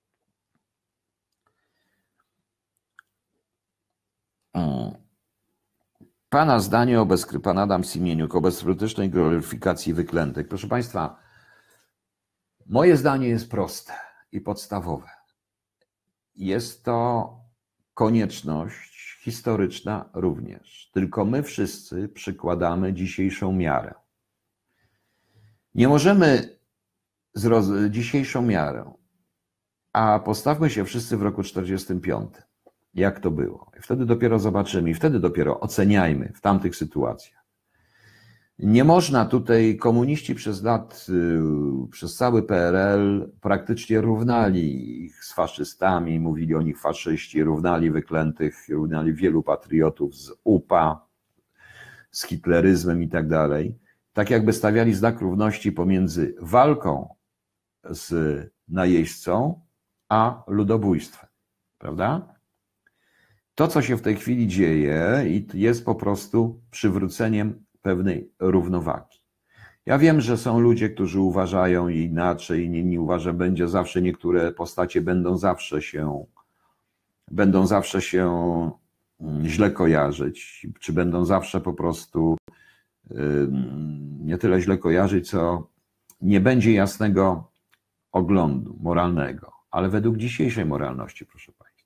Pana zdanie pan Adam Simieniuk o bezskutecznej gloryfikacji wyklętych. Proszę Państwa, moje zdanie jest proste i podstawowe. Jest to konieczność historyczna również. Tylko my wszyscy przykładamy dzisiejszą miarę. Nie możemy dzisiejszą miarę, a postawmy się wszyscy w roku 1945. Jak to było. I wtedy dopiero zobaczymy i wtedy dopiero oceniajmy w tamtych sytuacjach. Nie można tutaj, komuniści przez cały PRL praktycznie równali ich z faszystami, mówili o nich faszyści, równali wyklętych, równali wielu patriotów z UPA, z hitleryzmem i tak dalej. Tak jakby stawiali znak równości pomiędzy walką z najeźdźcą a ludobójstwem. Prawda? To, co się w tej chwili dzieje, jest po prostu przywróceniem pewnej równowagi. Ja wiem, że są ludzie, którzy uważają inaczej, inni uważają, będzie zawsze, niektóre postacie będą zawsze się źle kojarzyć, czy będą zawsze po prostu nie tyle źle kojarzyć, co nie będzie jasnego oglądu moralnego, ale według dzisiejszej moralności, proszę Państwa.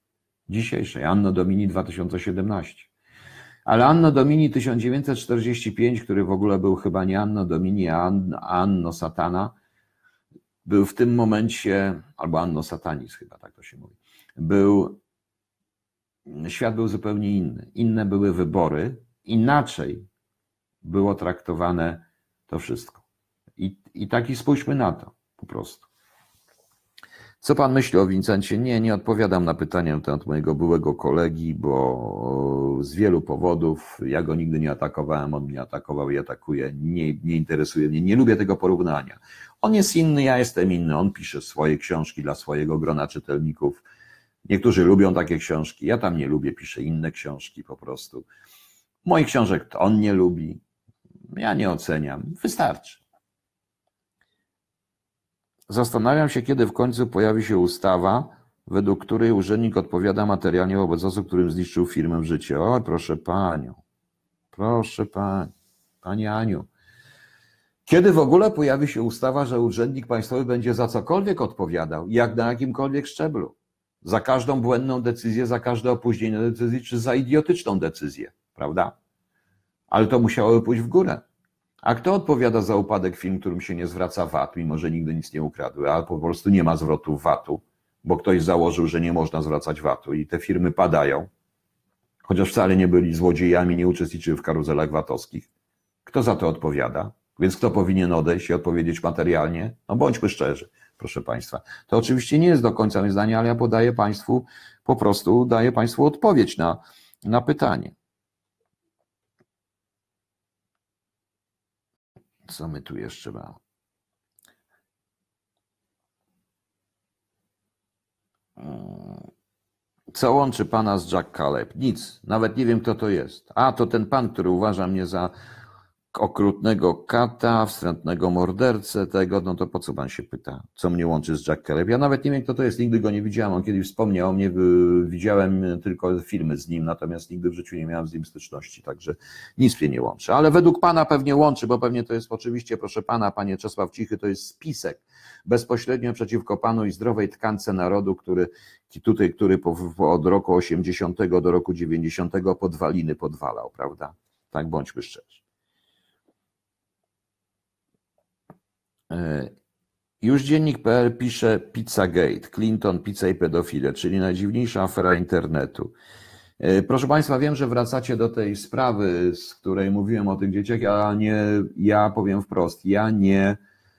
Dzisiejszej, Anno Domini 2017. Ale Anno Domini 1945, który w ogóle był chyba nie Anno Domini, a Anno Satana, był w tym momencie, albo Anno Satanis chyba, tak to się mówi, świat był zupełnie inny. Inne były wybory, inaczej było traktowane to wszystko. I taki spójrzmy na to po prostu. Co pan myśli o Wincencie? Nie odpowiadam na pytania na temat mojego byłego kolegi, bo z wielu powodów ja go nigdy nie atakowałem, on mnie atakował i atakuje. Nie interesuje mnie, nie lubię tego porównania. On jest inny, ja jestem inny, on pisze swoje książki dla swojego grona czytelników. Niektórzy lubią takie książki, ja tam nie lubię, piszę inne książki po prostu. Moich książek to on nie lubi, ja nie oceniam, wystarczy. Zastanawiam się, kiedy w końcu pojawi się ustawa, według której urzędnik odpowiada materialnie wobec osób, którym zniszczył firmę w życiu. O, proszę panią, pani Aniu. Kiedy w ogóle pojawi się ustawa, że urzędnik państwowy będzie za cokolwiek odpowiadał, jak na jakimkolwiek szczeblu? Za każdą błędną decyzję, za każde opóźnienie decyzji, czy za idiotyczną decyzję, prawda? Ale to musiałoby pójść w górę. A kto odpowiada za upadek firm, którym się nie zwraca VAT, mimo że nigdy nic nie ukradły, a po prostu nie ma zwrotu VAT-u, bo ktoś założył, że nie można zwracać VAT-u i te firmy padają, chociaż wcale nie byli złodziejami, nie uczestniczyły w karuzelach VAT-owskich. Kto za to odpowiada? Więc kto powinien odejść i odpowiedzieć materialnie? No bądźmy szczerzy, proszę państwa. To oczywiście nie jest do końca moje zdanie, ale ja podaję państwu, po prostu daję państwu odpowiedź na pytanie. Co my tu jeszcze mamy? Co łączy pana z Jack Caleb? Nic. Nawet nie wiem, kto to jest. A, to ten pan, który uważa mnie za okrutnego kata, wstrętnego mordercę tego, no to po co pan się pyta? Co mnie łączy z Jack Caleb? Ja nawet nie wiem, kto to jest, nigdy go nie widziałem. On kiedyś wspomniał o mnie, widziałem tylko filmy z nim, natomiast nigdy w życiu nie miałem z nim styczności, także nic mnie nie łączy. Ale według pana pewnie łączy, bo pewnie to jest oczywiście, proszę pana, panie Czesław Cichy, to jest spisek bezpośrednio przeciwko panu i zdrowej tkance narodu, który od roku 80 do roku 90 podwaliny podwalał, prawda? Tak, bądźmy szczerzy. Już dziennik.pl pisze Pizzagate, Clinton, pizza i pedofile, czyli najdziwniejsza afera internetu. Proszę państwa, wiem, że wracacie do tej sprawy, z której mówiłem o tych dzieciach, ja powiem wprost, ja nie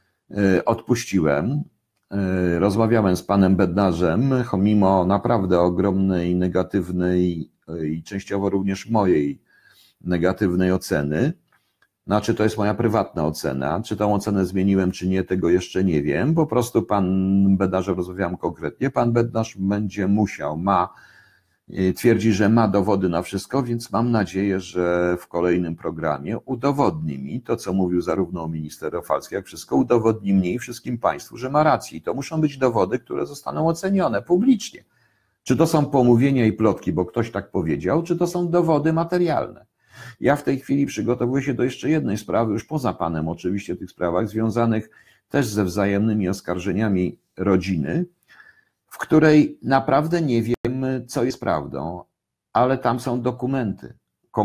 odpuściłem. Rozmawiałem z panem Bednarzem, mimo naprawdę ogromnej, negatywnej i częściowo również mojej negatywnej oceny. Znaczy, to jest moja prywatna ocena. Czy tą ocenę zmieniłem, czy nie, tego jeszcze nie wiem. Po prostu pan Bednarzem rozmawiałem konkretnie. Pan Bednarz będzie musiał, twierdzi, że ma dowody na wszystko, więc mam nadzieję, że w kolejnym programie udowodni mi to, co mówił zarówno minister Rafalski, jak wszystko udowodni mnie i wszystkim państwu, że ma rację. I to muszą być dowody, które zostaną ocenione publicznie. Czy to są pomówienia i plotki, bo ktoś tak powiedział, czy to są dowody materialne. Ja w tej chwili przygotowuję się do jeszcze jednej sprawy, już poza panem oczywiście, tych sprawach związanych też ze wzajemnymi oskarżeniami rodziny, w której naprawdę nie wiem, co jest prawdą, ale tam są dokumenty,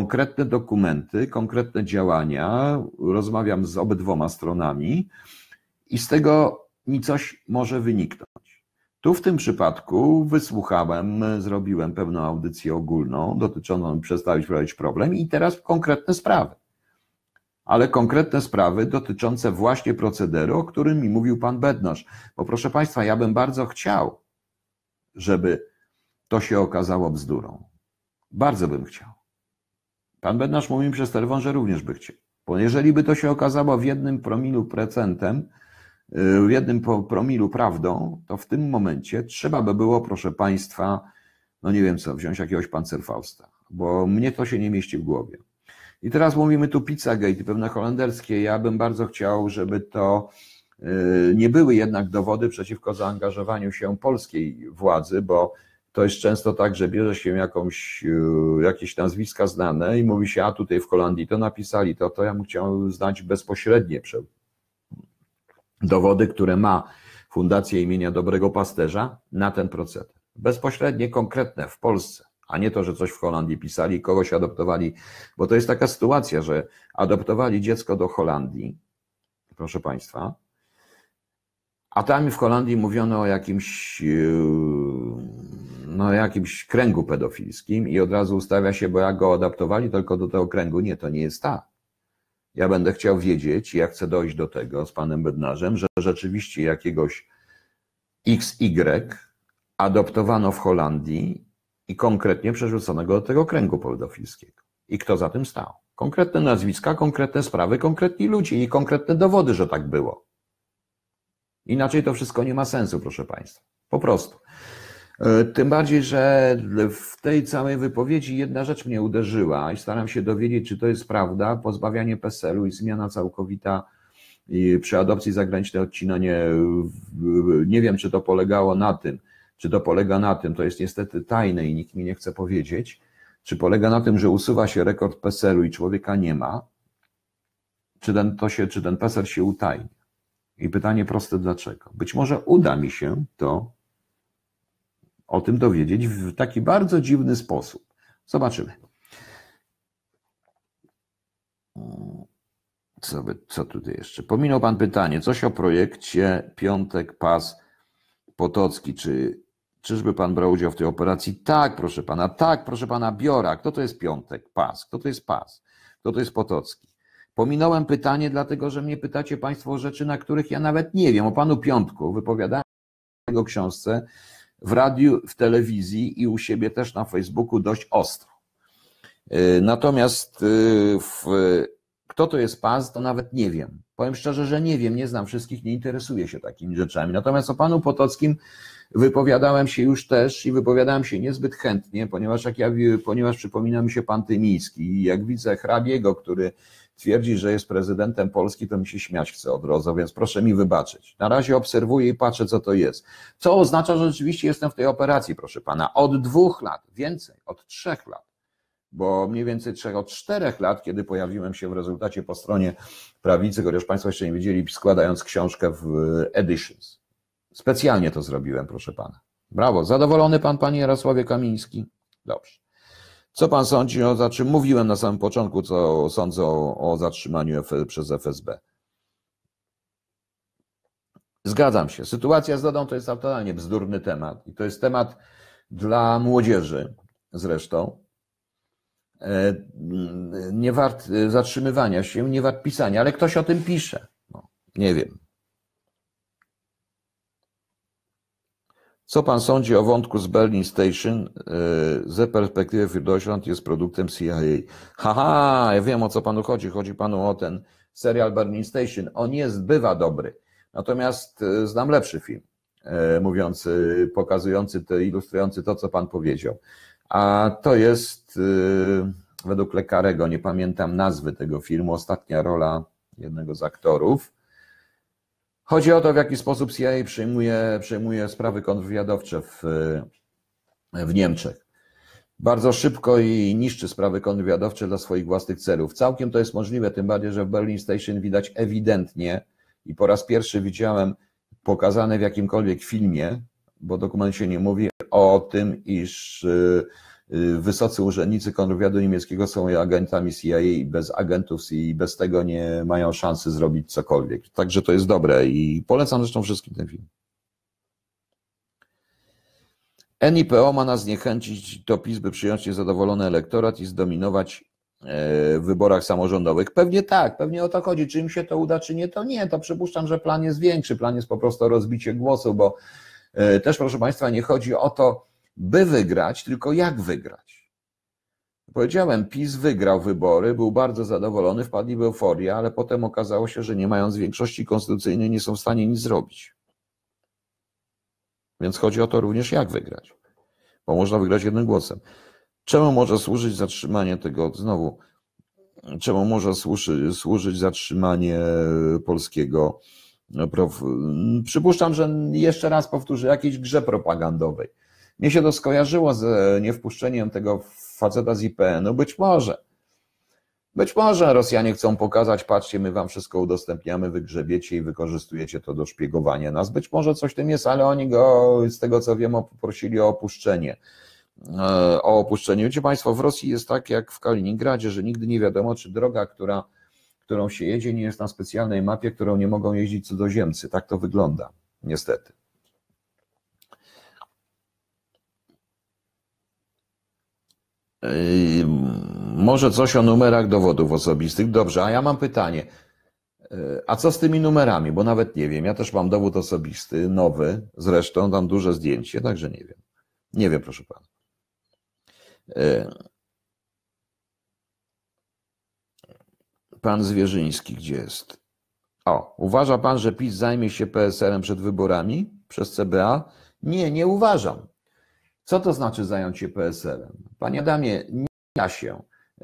konkretne działania, rozmawiam z obydwoma stronami i z tego mi coś może wyniknąć. Tu w tym przypadku wysłuchałem, zrobiłem pewną audycję ogólną dotyczącą prowadzić problem i teraz konkretne sprawy. Ale konkretne sprawy dotyczące właśnie procederu, o którym mi mówił pan Bednarz. Bo proszę państwa, ja bym bardzo chciał, żeby to się okazało bzdurą. Bardzo bym chciał. Pan Bednarz mówi mi przez telefon, że również by chciał. Bo jeżeli by to się okazało w 1% w 1 promil prawdą, to w tym momencie trzeba by było, proszę państwa, no nie wiem co, wziąć jakiegoś Panzerfausta, bo mnie to się nie mieści w głowie. I teraz mówimy tu Pizzagate i pewne holenderskie. Ja bym bardzo chciał, żeby to nie były jednak dowody przeciwko zaangażowaniu się polskiej władzy, bo to jest często tak, że bierze się jakieś nazwiska znane i mówi się, a tutaj w Holandii to napisali, to ja bym chciał znać bezpośrednie dowody, które ma Fundacja imienia Dobrego Pasterza na ten proceder. bezpośrednie, konkretne w Polsce, a nie to, że coś w Holandii pisali, kogoś adoptowali, bo to jest taka sytuacja, że adoptowali dziecko do Holandii, proszę Państwa, a tam w Holandii mówiono o jakimś kręgu pedofilskim i od razu ustawia się, bo jak go adaptowali tylko do tego kręgu. Nie, to nie jest tak. Ja będę chciał wiedzieć, ja chcę dojść do tego z panem Bednarzem, że rzeczywiście jakiegoś XY adoptowano w Holandii i konkretnie przerzuconego do tego kręgu pedofilskiego. I kto za tym stał? Konkretne nazwiska, konkretne sprawy, konkretni ludzie i konkretne dowody, że tak było. Inaczej to wszystko nie ma sensu, proszę Państwa. Po prostu. Tym bardziej, że w tej całej wypowiedzi jedna rzecz mnie uderzyła i staram się dowiedzieć, czy to jest prawda. Pozbawianie PESEL-u i zmiana całkowita przy adopcji zagranicznej, odcinanie. Nie wiem, czy to polegało na tym, czy to polega na tym, to jest niestety tajne i nikt mi nie chce powiedzieć, czy polega na tym, że usuwa się rekord PESEL-u i człowieka nie ma, czy ten PESEL się utajnia. I pytanie proste, dlaczego? Być może uda mi się o tym dowiedzieć w taki bardzo dziwny sposób. Zobaczymy. Co tutaj jeszcze? Pominął pan pytanie, coś o projekcie Piątek, Pas, Potocki. Czyżby pan brał udział w tej operacji? Tak, proszę pana, biorę. Kto to jest Piątek, Pas? Kto to jest Pas? Kto to jest Potocki? Pominąłem pytanie, dlatego że mnie pytacie Państwo o rzeczy, na których ja nawet nie wiem. O panu Piątku wypowiadałem w jego książce w radiu, w telewizji i u siebie też na Facebooku dość ostro. Natomiast kto to jest Paz, to nawet nie wiem. Powiem szczerze, że nie wiem, nie znam wszystkich, nie interesuję się takimi rzeczami. Natomiast o panu Potockim wypowiadałem się już też i wypowiadałem się niezbyt chętnie, ponieważ przypomina mi się pan Tymiński i jak widzę hrabiego, który twierdzi, że jest prezydentem Polski, to mi się śmiać chce od razu, więc proszę mi wybaczyć. Na razie obserwuję i patrzę, co to jest. Co oznacza, że rzeczywiście jestem w tej operacji, proszę pana, od 2 lat, więcej, od 3 lat, bo mniej więcej od 4 lat, kiedy pojawiłem się w rezultacie po stronie prawicy, chociaż państwo jeszcze nie wiedzieli, składając książkę w Editions. Specjalnie to zrobiłem, proszę pana. Brawo, zadowolony pan, panie Jarosławie Kamiński? Dobrze. Co pan sądzi o zatrzymaniu? Mówiłem na samym początku, co sądzę o zatrzymaniu przez FSB. Zgadzam się. Sytuacja z Dodą to jest totalnie bzdurny temat. I to jest temat dla młodzieży zresztą. Nie wart zatrzymywania się, nie wart pisania, ale ktoś o tym pisze. No, nie wiem. Co pan sądzi o wątku z Berlin Station? Ze perspektywy für Deutschland jest produktem CIA. Haha, ja wiem, o co panu chodzi. Chodzi panu o ten serial Berlin Station. On bywa dobry. Natomiast znam lepszy film, mówiący, pokazujący, ilustrujący to, co pan powiedział. A to jest według Le Carrego, nie pamiętam nazwy tego filmu, ostatnia rola jednego z aktorów. Chodzi o to, w jaki sposób CIA przejmuje sprawy kontrwywiadowcze w Niemczech. Bardzo szybko i niszczy sprawy kontrwywiadowcze dla swoich własnych celów. Całkiem to jest możliwe, tym bardziej, że w Berlin Station widać ewidentnie i po raz pierwszy widziałem pokazane w jakimkolwiek filmie, bo dokument się nie mówi o tym, iż wysocy urzędnicy kontrwywiadu niemieckiego są agentami CIA i bez agentów CIA i bez tego nie mają szansy zrobić cokolwiek. Także to jest dobre i polecam zresztą wszystkim ten film. NIPO ma nas zniechęcić do PiS, by przyjąć niezadowolony elektorat i zdominować w wyborach samorządowych. Pewnie tak, pewnie o to chodzi. Czy im się to uda, czy nie, to nie. To przypuszczam, że plan jest większy. Plan jest po prostu o rozbicie głosu, bo też, proszę Państwa, nie chodzi o to, by wygrać, tylko jak wygrać. Powiedziałem, PiS wygrał wybory, był bardzo zadowolony, wpadli w euforię, ale potem okazało się, że nie mając większości konstytucyjnej nie są w stanie nic zrobić. Więc chodzi o to również, jak wygrać, bo można wygrać jednym głosem. Czemu może służyć zatrzymanie tego, czemu może służyć zatrzymanie polskiego? Przypuszczam, że jeszcze raz powtórzę, jakiejś grze propagandowej. Mnie się to skojarzyło z niewpuszczeniem tego faceta z IPN-u, być może. Być może Rosjanie chcą pokazać, patrzcie, my wam wszystko udostępniamy, wy grzebiecie i wykorzystujecie to do szpiegowania nas. Być może coś w tym jest, ale oni go, z tego co wiem, poprosili o opuszczenie. Wiecie Państwo, w Rosji jest tak jak w Kaliningradzie, że nigdy nie wiadomo, czy droga, którą się jedzie, nie jest na specjalnej mapie, którą nie mogą jeździć cudzoziemcy. Tak to wygląda, niestety. Może coś o numerach dowodów osobistych. Dobrze, a ja mam pytanie. A co z tymi numerami? Bo nawet nie wiem. Ja też mam dowód osobisty, nowy, zresztą tam duże zdjęcie, także nie wiem. Nie wiem, proszę pana. Pan Zwierzyński, gdzie jest? O, uważa pan, że PiS zajmie się PSL-em przed wyborami przez CBA? Nie, nie uważam. Co to znaczy zająć się PSL-em? Panie Adamie, nie da się.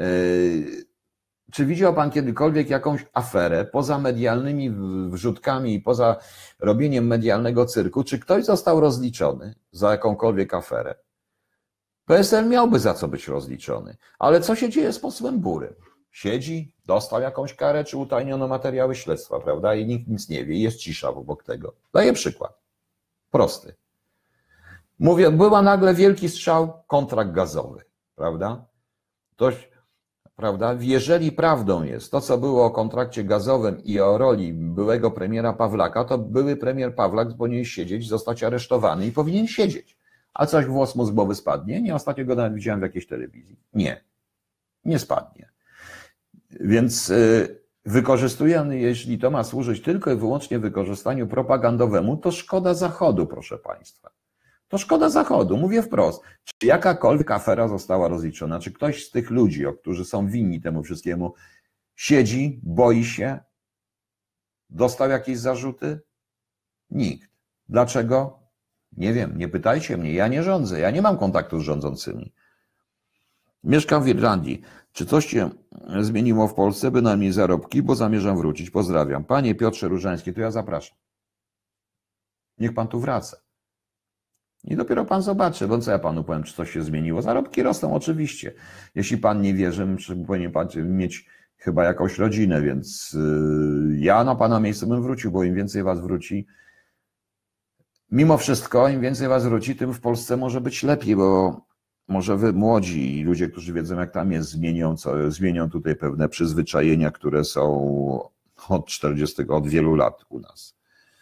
Czy widział pan kiedykolwiek jakąś aferę poza medialnymi wrzutkami i poza robieniem medialnego cyrku? Czy ktoś został rozliczony za jakąkolwiek aferę? PSL miałby za co być rozliczony. Ale co się dzieje z posłem Burym? Siedzi, dostał jakąś karę, czy utajniono materiały śledztwa, prawda? I nikt nic nie wie, jest cisza obok tego. Daję przykład. Prosty. Mówię, była nagle wielki strzał, kontrakt gazowy, prawda? Prawda? Jeżeli prawdą jest to, co było o kontrakcie gazowym i o roli byłego premiera Pawlaka, to były premier Pawlak powinien siedzieć, zostać aresztowany i powinien siedzieć. A coś włos mu z głowy spadnie? Nie, ostatnio go nawet widziałem w jakiejś telewizji. Nie, nie spadnie. Więc wykorzystujemy, jeśli to ma służyć tylko i wyłącznie wykorzystaniu propagandowemu, to szkoda Zachodu, proszę państwa. To szkoda Zachodu, mówię wprost. Czy jakakolwiek afera została rozliczona? Czy ktoś z tych ludzi, którzy są winni temu wszystkiemu, siedzi, boi się, dostał jakieś zarzuty? Nikt. Dlaczego? Nie wiem, nie pytajcie mnie, ja nie rządzę, ja nie mam kontaktu z rządzącymi. Mieszkam w Irlandii. Czy coś się zmieniło w Polsce? Bynajmniej zarobki, bo zamierzam wrócić. Pozdrawiam. Panie Piotrze Różański, to ja zapraszam. Niech pan tu wraca. I dopiero pan zobaczy, bo co ja panu powiem, czy coś się zmieniło. Zarobki rosną oczywiście. Jeśli pan nie wierzy, powinien pan mieć chyba jakąś rodzinę, więc ja na pana miejscu bym wrócił, bo im więcej was wróci, mimo wszystko, im więcej was wróci, tym w Polsce może być lepiej, bo może wy młodzi i ludzie, którzy wiedzą jak tam jest, zmienią tutaj pewne przyzwyczajenia, które są od wielu lat u nas.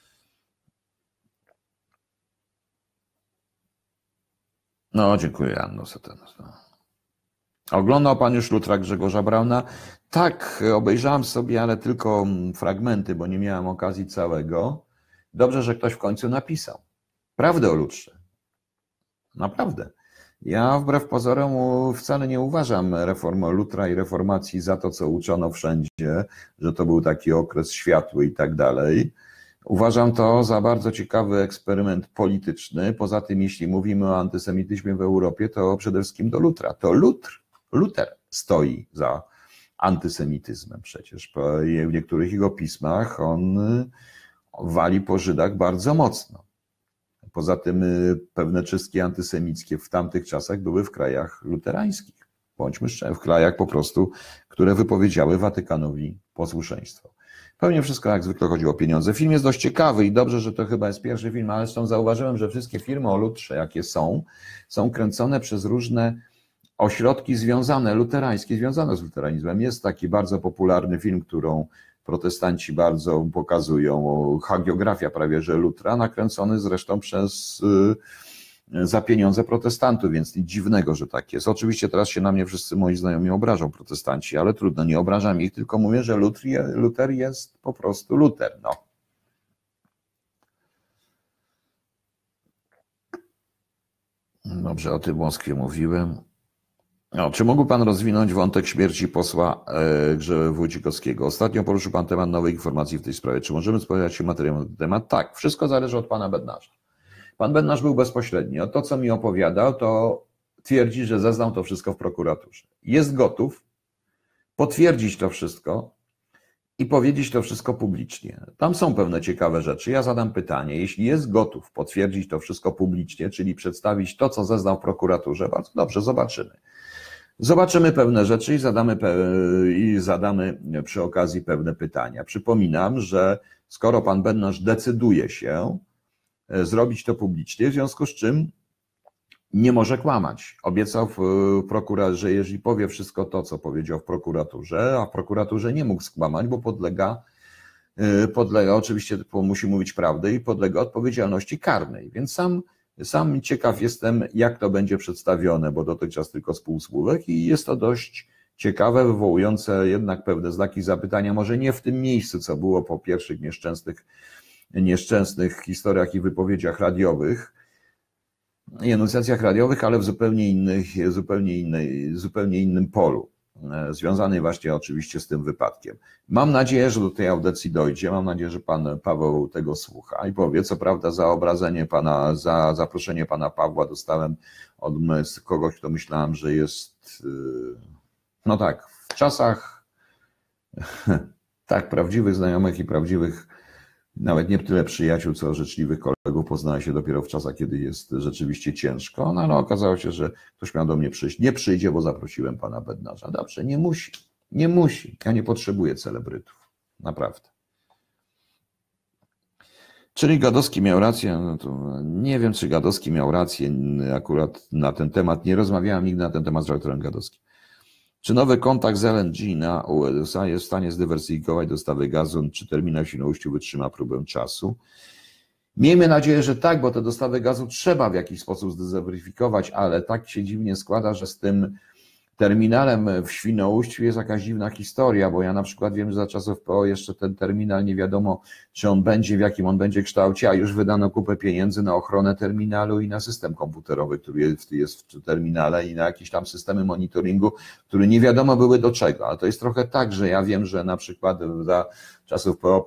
No, dziękuję, Anno Satanas. Oglądał pan już Lutra Grzegorza Brauna? Tak, obejrzałem sobie, ale tylko fragmenty, bo nie miałem okazji całego. Dobrze, że ktoś w końcu napisał. Prawdę o Lutrze. Naprawdę. Ja wbrew pozorom wcale nie uważam reformy Lutra i reformacji za to, co uczono wszędzie, że to był taki okres światły i tak dalej. Uważam to za bardzo ciekawy eksperyment polityczny. Poza tym, jeśli mówimy o antysemityzmie w Europie, to przede wszystkim do Lutra. To Luther stoi za antysemityzmem przecież. W niektórych jego pismach on wali po Żydach bardzo mocno. Poza tym pewne czystki antysemickie w tamtych czasach były w krajach luterańskich. Bądźmy szczerzy, w krajach po prostu, które wypowiedziały Watykanowi posłuszeństwo. Pewnie wszystko jak zwykle chodzi o pieniądze. Film jest dość ciekawy i dobrze, że to chyba jest pierwszy film, ale zresztą zauważyłem, że wszystkie filmy o Lutrze, jakie są kręcone przez różne ośrodki związane, luterańskie, związane z luteranizmem. Jest taki bardzo popularny film, którą protestanci bardzo pokazują, hagiografia prawie, że Lutra, nakręcony zresztą za pieniądze protestantów, więc nic dziwnego, że tak jest. Oczywiście teraz się na mnie wszyscy moi znajomi obrażą, protestanci, ale trudno, nie obrażam ich, tylko mówię, że Luter jest po prostu Luter. No. Dobrze, o tym Moskwie mówiłem. No, czy mógł pan rozwinąć wątek śmierci posła Wójcikowskiego? Ostatnio poruszył pan temat nowych informacji w tej sprawie. Czy możemy spodziewać się materiału na ten temat? Tak, wszystko zależy od pana Bednarza. Pan Bednarz był bezpośrednio. To, co mi opowiadał, to twierdzi, że zeznał to wszystko w prokuraturze. Jest gotów potwierdzić to wszystko i powiedzieć to wszystko publicznie. Tam są pewne ciekawe rzeczy. Ja zadam pytanie. Jeśli jest gotów potwierdzić to wszystko publicznie, czyli przedstawić to, co zeznał w prokuraturze, bardzo dobrze, zobaczymy. Zobaczymy pewne rzeczy i zadamy przy okazji pewne pytania. Przypominam, że skoro pan Bednarz decyduje się zrobić to publicznie, w związku z czym nie może kłamać. Obiecał w prokuraturze, że jeżeli powie wszystko to, co powiedział w prokuraturze, a w prokuraturze nie mógł skłamać, bo podlega oczywiście, musi mówić prawdę i podlega odpowiedzialności karnej. Więc sam ciekaw jestem, jak to będzie przedstawione, bo dotychczas tylko z półsłówek i jest to dość ciekawe, wywołujące jednak pewne znaki zapytania, może nie w tym miejscu, co było po pierwszych nieszczęsnych historiach i wypowiedziach radiowych, i enuncjacjach radiowych, ale w zupełnie innym polu, związanej właśnie oczywiście z tym wypadkiem. Mam nadzieję, że do tej audycji dojdzie, mam nadzieję, że pan Paweł tego słucha i powie, co prawda za zaproszenie pana Pawła dostałem od kogoś, kto myślałem, że jest, no tak, w czasach tak, prawdziwych znajomych i prawdziwych, nawet nie tyle przyjaciół, co życzliwych kolegów poznaje się dopiero w czasach, kiedy jest rzeczywiście ciężko, no ale okazało się, że ktoś miał do mnie przyjść. Nie przyjdzie, bo zaprosiłem pana Bednarza. Dobrze, nie musi. Ja nie potrzebuję celebrytów. Naprawdę. Czyli Gadowski miał rację? No to nie wiem, czy Gadowski miał rację akurat na ten temat. Nie rozmawiałem nigdy na ten temat z redaktorem Gadowskim. Czy nowy kontakt z LNG na USA jest w stanie zdywersyfikować dostawy gazu? Czy terminal w Świnoujściu wytrzyma próbę czasu? Miejmy nadzieję, że tak, bo te dostawy gazu trzeba w jakiś sposób zdywersyfikować, ale tak się dziwnie składa, że z tym terminalem w Świnoujściu jest jakaś dziwna historia, bo ja na przykład wiem, że za czasów PO jeszcze ten terminal nie wiadomo, czy on będzie, w jakim on będzie kształcie, a już wydano kupę pieniędzy na ochronę terminalu i na system komputerowy, który jest w terminale i na jakieś tam systemy monitoringu, które nie wiadomo były do czego. Ale to jest trochę tak, że ja wiem, że na przykład za czasów PO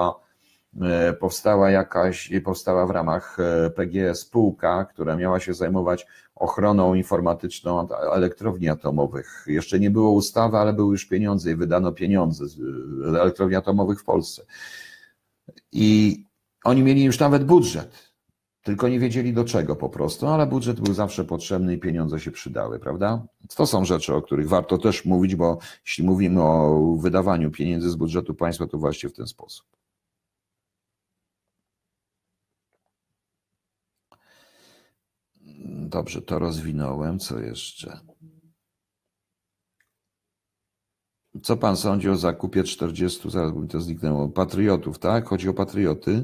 powstała w ramach PGE spółka, która miała się zajmować ochroną informatyczną elektrowni atomowych. Jeszcze nie było ustawy, ale były już pieniądze i wydano pieniądze z elektrowni atomowych w Polsce. I oni mieli już nawet budżet, tylko nie wiedzieli do czego po prostu, ale budżet był zawsze potrzebny i pieniądze się przydały, prawda? To są rzeczy, o których warto też mówić, bo jeśli mówimy o wydawaniu pieniędzy z budżetu państwa, to właśnie w ten sposób. Dobrze, to rozwinąłem. Co jeszcze? Co pan sądzi o zakupie 40, zaraz mi to zniknęło, patriotów, tak? Chodzi o patrioty?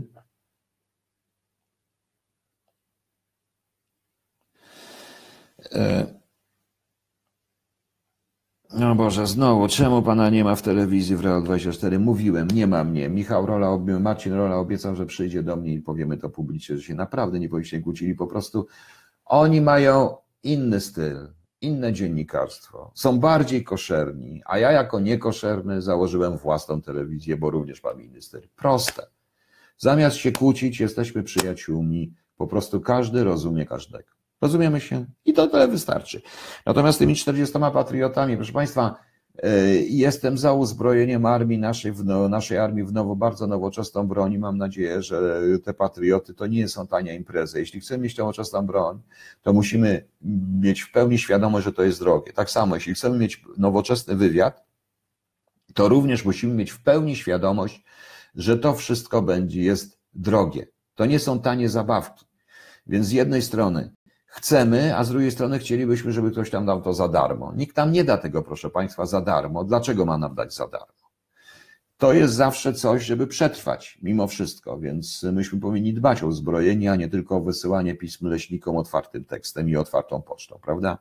No Boże, znowu, czemu pana nie ma w telewizji w Real24? Mówiłem, nie ma mnie. Marcin Rola obiecał, że przyjdzie do mnie i powiemy to publicznie, że się naprawdę nie powinniście kłócili, po prostu oni mają inny styl, inne dziennikarstwo, są bardziej koszerni, a ja jako niekoszerny założyłem własną telewizję, bo również mam inny styl. Proste. Zamiast się kłócić, jesteśmy przyjaciółmi, po prostu każdy rozumie każdego. Rozumiemy się? I to tyle wystarczy. Natomiast tymi 40 patriotami, proszę państwa, jestem za uzbrojeniem armii naszej armii w bardzo nowoczesną broń i mam nadzieję, że te patrioty to nie są tania impreza. Jeśli chcemy mieć nowoczesną broń, to musimy mieć w pełni świadomość, że to jest drogie. Tak samo, jeśli chcemy mieć nowoczesny wywiad, to również musimy mieć w pełni świadomość, że to wszystko jest drogie. To nie są tanie zabawki. Więc z jednej strony chcemy, a z drugiej strony chcielibyśmy, żeby ktoś tam dał to za darmo. Nikt nam nie da tego, proszę państwa, za darmo. Dlaczego ma nam dać za darmo? To jest zawsze coś, żeby przetrwać mimo wszystko, więc myśmy powinni dbać o uzbrojenie, a nie tylko o wysyłanie pism leśnikom otwartym tekstem i otwartą pocztą, prawda?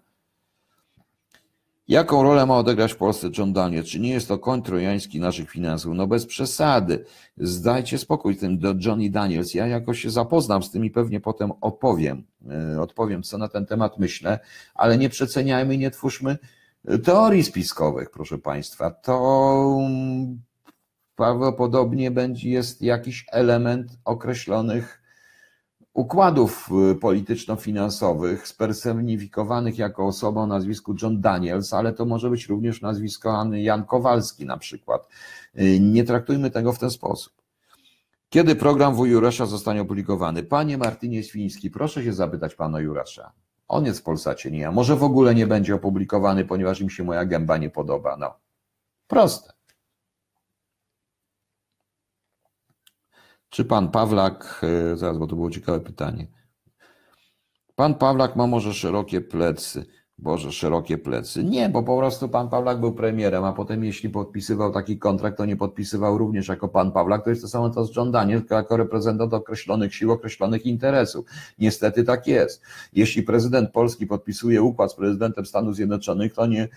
Jaką rolę ma odegrać w Polsce John Daniel? Czy nie jest to koń trojański naszych finansów? No bez przesady. Zdajcie spokój tym Johnny Daniels. Ja jakoś się zapoznam z tym i pewnie potem odpowiem, co na ten temat myślę, ale nie przeceniajmy i nie twórzmy teorii spiskowych, proszę państwa. To prawdopodobnie jest jakiś element określonych układów polityczno-finansowych spersonifikowanych jako osoba o nazwisku John Daniels, ale to może być również nazwisko Jan Kowalski na przykład. Nie traktujmy tego w ten sposób. Kiedy program W. Jurasza zostanie opublikowany? Panie Martynie Świński, proszę się zapytać pana Jurasza. On jest w Polsacie, nie ja. Może w ogóle nie będzie opublikowany, ponieważ im się moja gęba nie podoba. No, proste. Czy pan Pawlak, zaraz, bo to było ciekawe pytanie. Pan Pawlak ma może szerokie plecy. Boże, szerokie plecy. Nie, bo po prostu pan Pawlak był premierem, a potem jeśli podpisywał taki kontrakt, to nie podpisywał również jako pan Pawlak. To jest to samo co z żądaniem, tylko jako reprezentant określonych sił, określonych interesów. Niestety tak jest. Jeśli prezydent Polski podpisuje układ z prezydentem Stanów Zjednoczonych,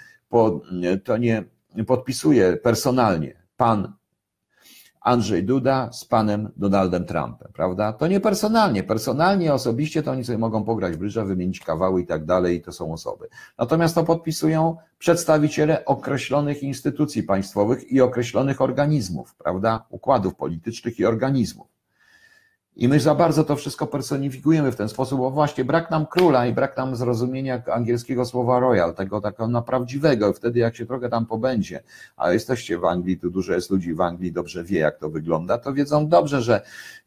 to nie podpisuje personalnie pan Andrzej Duda z panem Donaldem Trumpem, prawda? To nie personalnie. Personalnie, osobiście to oni sobie mogą pograć w brydża, wymienić kawały i tak dalej, i to są osoby. Natomiast to podpisują przedstawiciele określonych instytucji państwowych i określonych organizmów, prawda? Układów politycznych i organizmów. I my za bardzo to wszystko personifikujemy w ten sposób, bo właśnie brak nam króla i brak nam zrozumienia angielskiego słowa royal, tego takiego na prawdziwego. Wtedy jak się trochę tam pobędzie, a jesteście w Anglii, tu dużo jest ludzi w Anglii, dobrze wie jak to wygląda, to wiedzą dobrze, że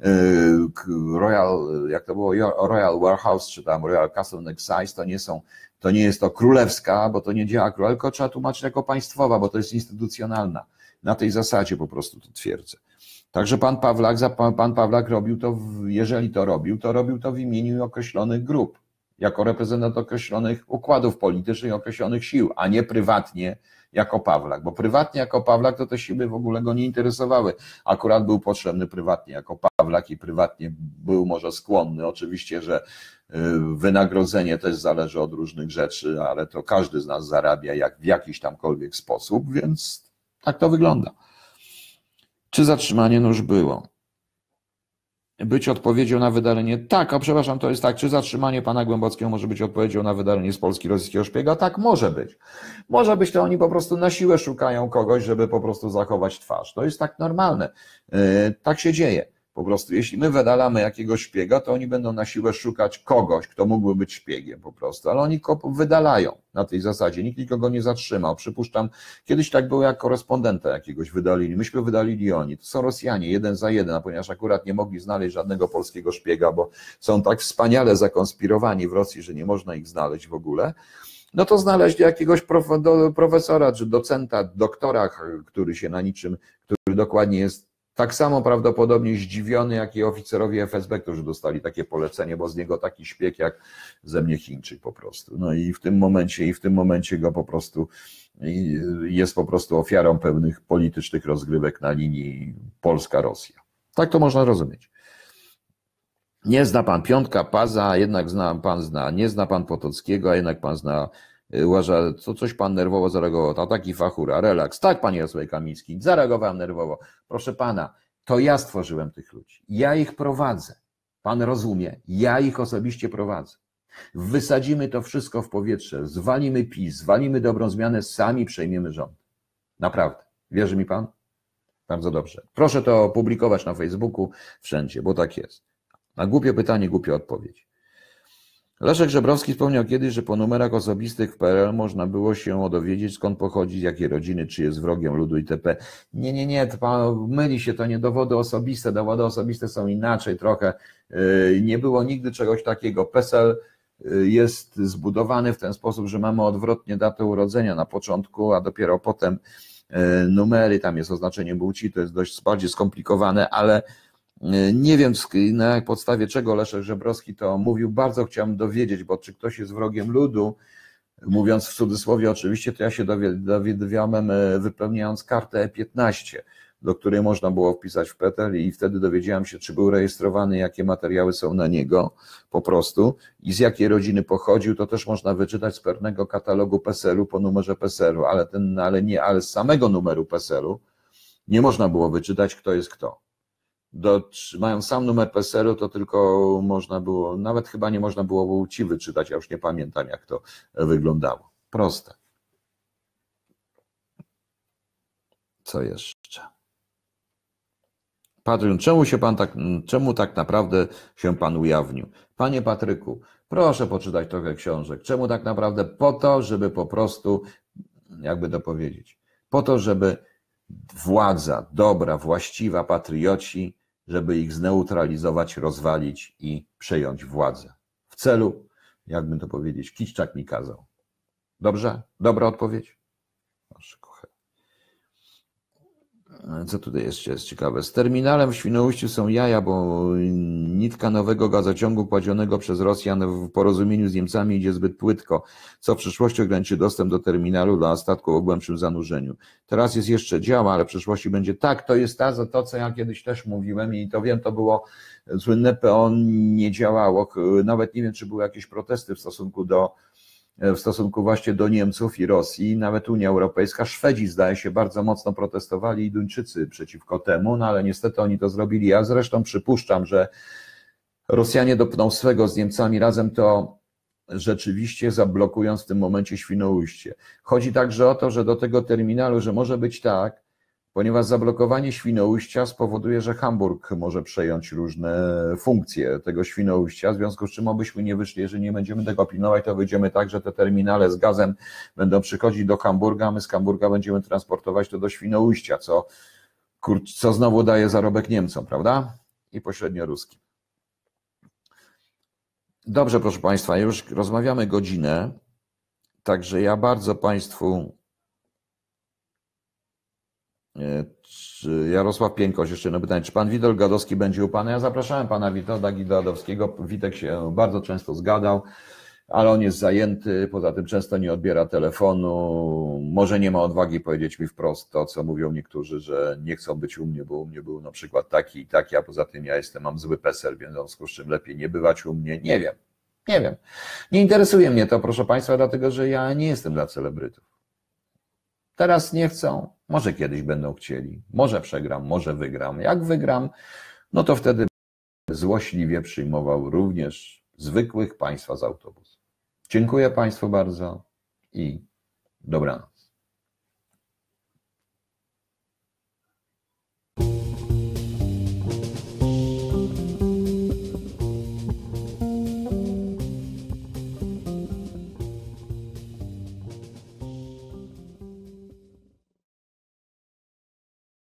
Royal, jak to było, Royal Warehouse czy tam Royal Castle Excise to nie jest to królewska, bo to nie działa króla, tylko trzeba tłumaczyć jako państwowa, bo to jest instytucjonalna. Na tej zasadzie po prostu to twierdzę. Także pan Pawlak robił to, jeżeli to robił to w imieniu określonych grup, jako reprezentant określonych układów politycznych, określonych sił, a nie prywatnie jako Pawlak, bo prywatnie jako Pawlak to te siły w ogóle go nie interesowały. Akurat był potrzebny prywatnie jako Pawlak i prywatnie był może skłonny. Oczywiście, że wynagrodzenie też zależy od różnych rzeczy, ale to każdy z nas zarabia w jakiś tamkolwiek sposób, więc tak to wygląda. Czy zatrzymanie nóż było? Być odpowiedzią na wydalenie? Tak, przepraszam, to jest tak. Czy zatrzymanie pana Głębockiego może być odpowiedzią na wydalenie z Polski rosyjskiego szpiega? Tak, może być. Może być, to oni po prostu na siłę szukają kogoś, żeby po prostu zachować twarz. To jest tak normalne. Tak się dzieje. Po prostu, jeśli my wydalamy jakiegoś szpiega, to oni będą na siłę szukać kogoś, kto mógłby być szpiegiem po prostu, ale oni go wydalają na tej zasadzie. Nikt nikogo nie zatrzymał. Przypuszczam, kiedyś tak było, jak korespondenta jakiegoś wydalili. Myśmy wydalili oni. To są Rosjanie, 1 za 1, a ponieważ akurat nie mogli znaleźć żadnego polskiego szpiega, bo są tak wspaniale zakonspirowani w Rosji, że nie można ich znaleźć w ogóle, no to znaleźli jakiegoś profesora, czy docenta, doktora, który się na niczym, który dokładnie jest tak samo prawdopodobnie zdziwiony, jak i oficerowie FSB, którzy dostali takie polecenie, bo z niego taki szpieg jak ze mnie Chińczyk po prostu. No i w tym momencie go po prostu jest po prostu ofiarą pewnych politycznych rozgrywek na linii Polska-Rosja. Tak to można rozumieć. Nie zna pan Piątka, Paza, a jednak nie zna pan Potockiego, a jednak pan zna. Uważa, co coś pan nerwowo zareagował, to taki fachura, relaks. Tak, panie Jarosławie Kamiński, zareagowałem nerwowo. Proszę pana, to ja stworzyłem tych ludzi. Ja ich prowadzę. Pan rozumie, ja ich osobiście prowadzę. Wysadzimy to wszystko w powietrze, zwalimy PiS, zwalimy dobrą zmianę, sami przejmiemy rząd. Naprawdę. Wierzy mi pan? Bardzo dobrze. Proszę to opublikować na Facebooku, wszędzie, bo tak jest. Na głupie pytanie, głupia odpowiedź. Leszek Żebrowski wspomniał kiedyś, że po numerach osobistych w PRL można było się dowiedzieć, skąd pochodzi, z jakiej rodziny, czy jest wrogiem ludu itp. Nie, to pan myli się, to nie dowody osobiste są inaczej trochę. Nie było nigdy czegoś takiego. PESEL jest zbudowany w ten sposób, że mamy odwrotnie datę urodzenia na początku, a dopiero potem numery, tam jest oznaczenie płci, to jest dość bardziej skomplikowane, ale nie wiem na podstawie czego Leszek Żebrowski to mówił, bardzo chciałem dowiedzieć, bo czy ktoś jest wrogiem ludu, mówiąc w cudzysłowie oczywiście, to ja się dowiedziałem wypełniając kartę E15, do której można było wpisać w PETEL i wtedy dowiedziałem się, czy był rejestrowany, jakie materiały są na niego po prostu i z jakiej rodziny pochodził, to też można wyczytać z pewnego katalogu PESEL-u po numerze PESEL-u, ale z samego numeru PESEL-u nie można było wyczytać, kto jest kto. Mają sam numer PESEL-u, to tylko można było, nawet chyba nie można było płci wyczytać, ja już nie pamiętam, jak to wyglądało. Proste. Co jeszcze? Patryk, czemu tak naprawdę się pan ujawnił? Panie Patryku, proszę poczytać trochę książek. Czemu tak naprawdę? Po to, żeby po prostu, jakby to powiedzieć, po to, żeby władza, dobra, właściwa, patrioci, żeby ich zneutralizować, rozwalić i przejąć władzę. W celu jakby to powiedzieć, Kiszczak mi kazał. Dobrze? Dobra odpowiedź? Proszę, kochaj. Co tutaj jeszcze jest ciekawe? Z terminalem w Świnoujściu są jaja, bo nitka nowego gazociągu kładzionego przez Rosjan w porozumieniu z Niemcami idzie zbyt płytko, co w przyszłości ograniczy dostęp do terminalu dla statków o głębszym zanurzeniu. Teraz jest jeszcze działa, ale w przyszłości będzie tak, to jest to, co ja kiedyś też mówiłem i to wiem, to było słynne PO nie działało. Nawet nie wiem, czy były jakieś protesty w stosunku właśnie do Niemców i Rosji, nawet Unia Europejska, Szwedzi zdaje się bardzo mocno protestowali i Duńczycy przeciwko temu, no ale niestety oni to zrobili. Ja zresztą przypuszczam, że Rosjanie dopną swego z Niemcami razem, to rzeczywiście zablokując w tym momencie Świnoujście. Chodzi także o to, że do tego terminalu, że może być tak, ponieważ zablokowanie Świnoujścia spowoduje, że Hamburg może przejąć różne funkcje tego Świnoujścia, w związku z czym obyśmy nie wyszli, jeżeli nie będziemy tego pilnować, to wyjdziemy tak, że te terminale z gazem będą przychodzić do Hamburga, a my z Hamburga będziemy transportować to do Świnoujścia, co znowu daje zarobek Niemcom, prawda? I pośrednio ruskim. Dobrze, proszę Państwa, już rozmawiamy godzinę, także ja bardzo Państwu... Jarosław Piękoś, jeszcze jedno pytanie. Czy pan Witold Gadowski będzie u pana? Ja zapraszałem pana Witolda Gadowskiego. Witek się bardzo często zgadał, ale on jest zajęty, poza tym często nie odbiera telefonu. Może nie ma odwagi powiedzieć mi wprost to, co mówią niektórzy, że nie chcą być u mnie, bo u mnie był na przykład taki i taki, a poza tym ja mam zły PESEL, więc w związku z czym lepiej nie bywać u mnie. Nie wiem. Nie interesuje mnie to, proszę państwa, dlatego że ja nie jestem dla celebrytów. Teraz nie chcą, może kiedyś będą chcieli, może przegram, może wygram. Jak wygram, no to wtedy złośliwie przyjmował również zwykłych państwa z autobusu. Dziękuję Państwu bardzo i dobranoc.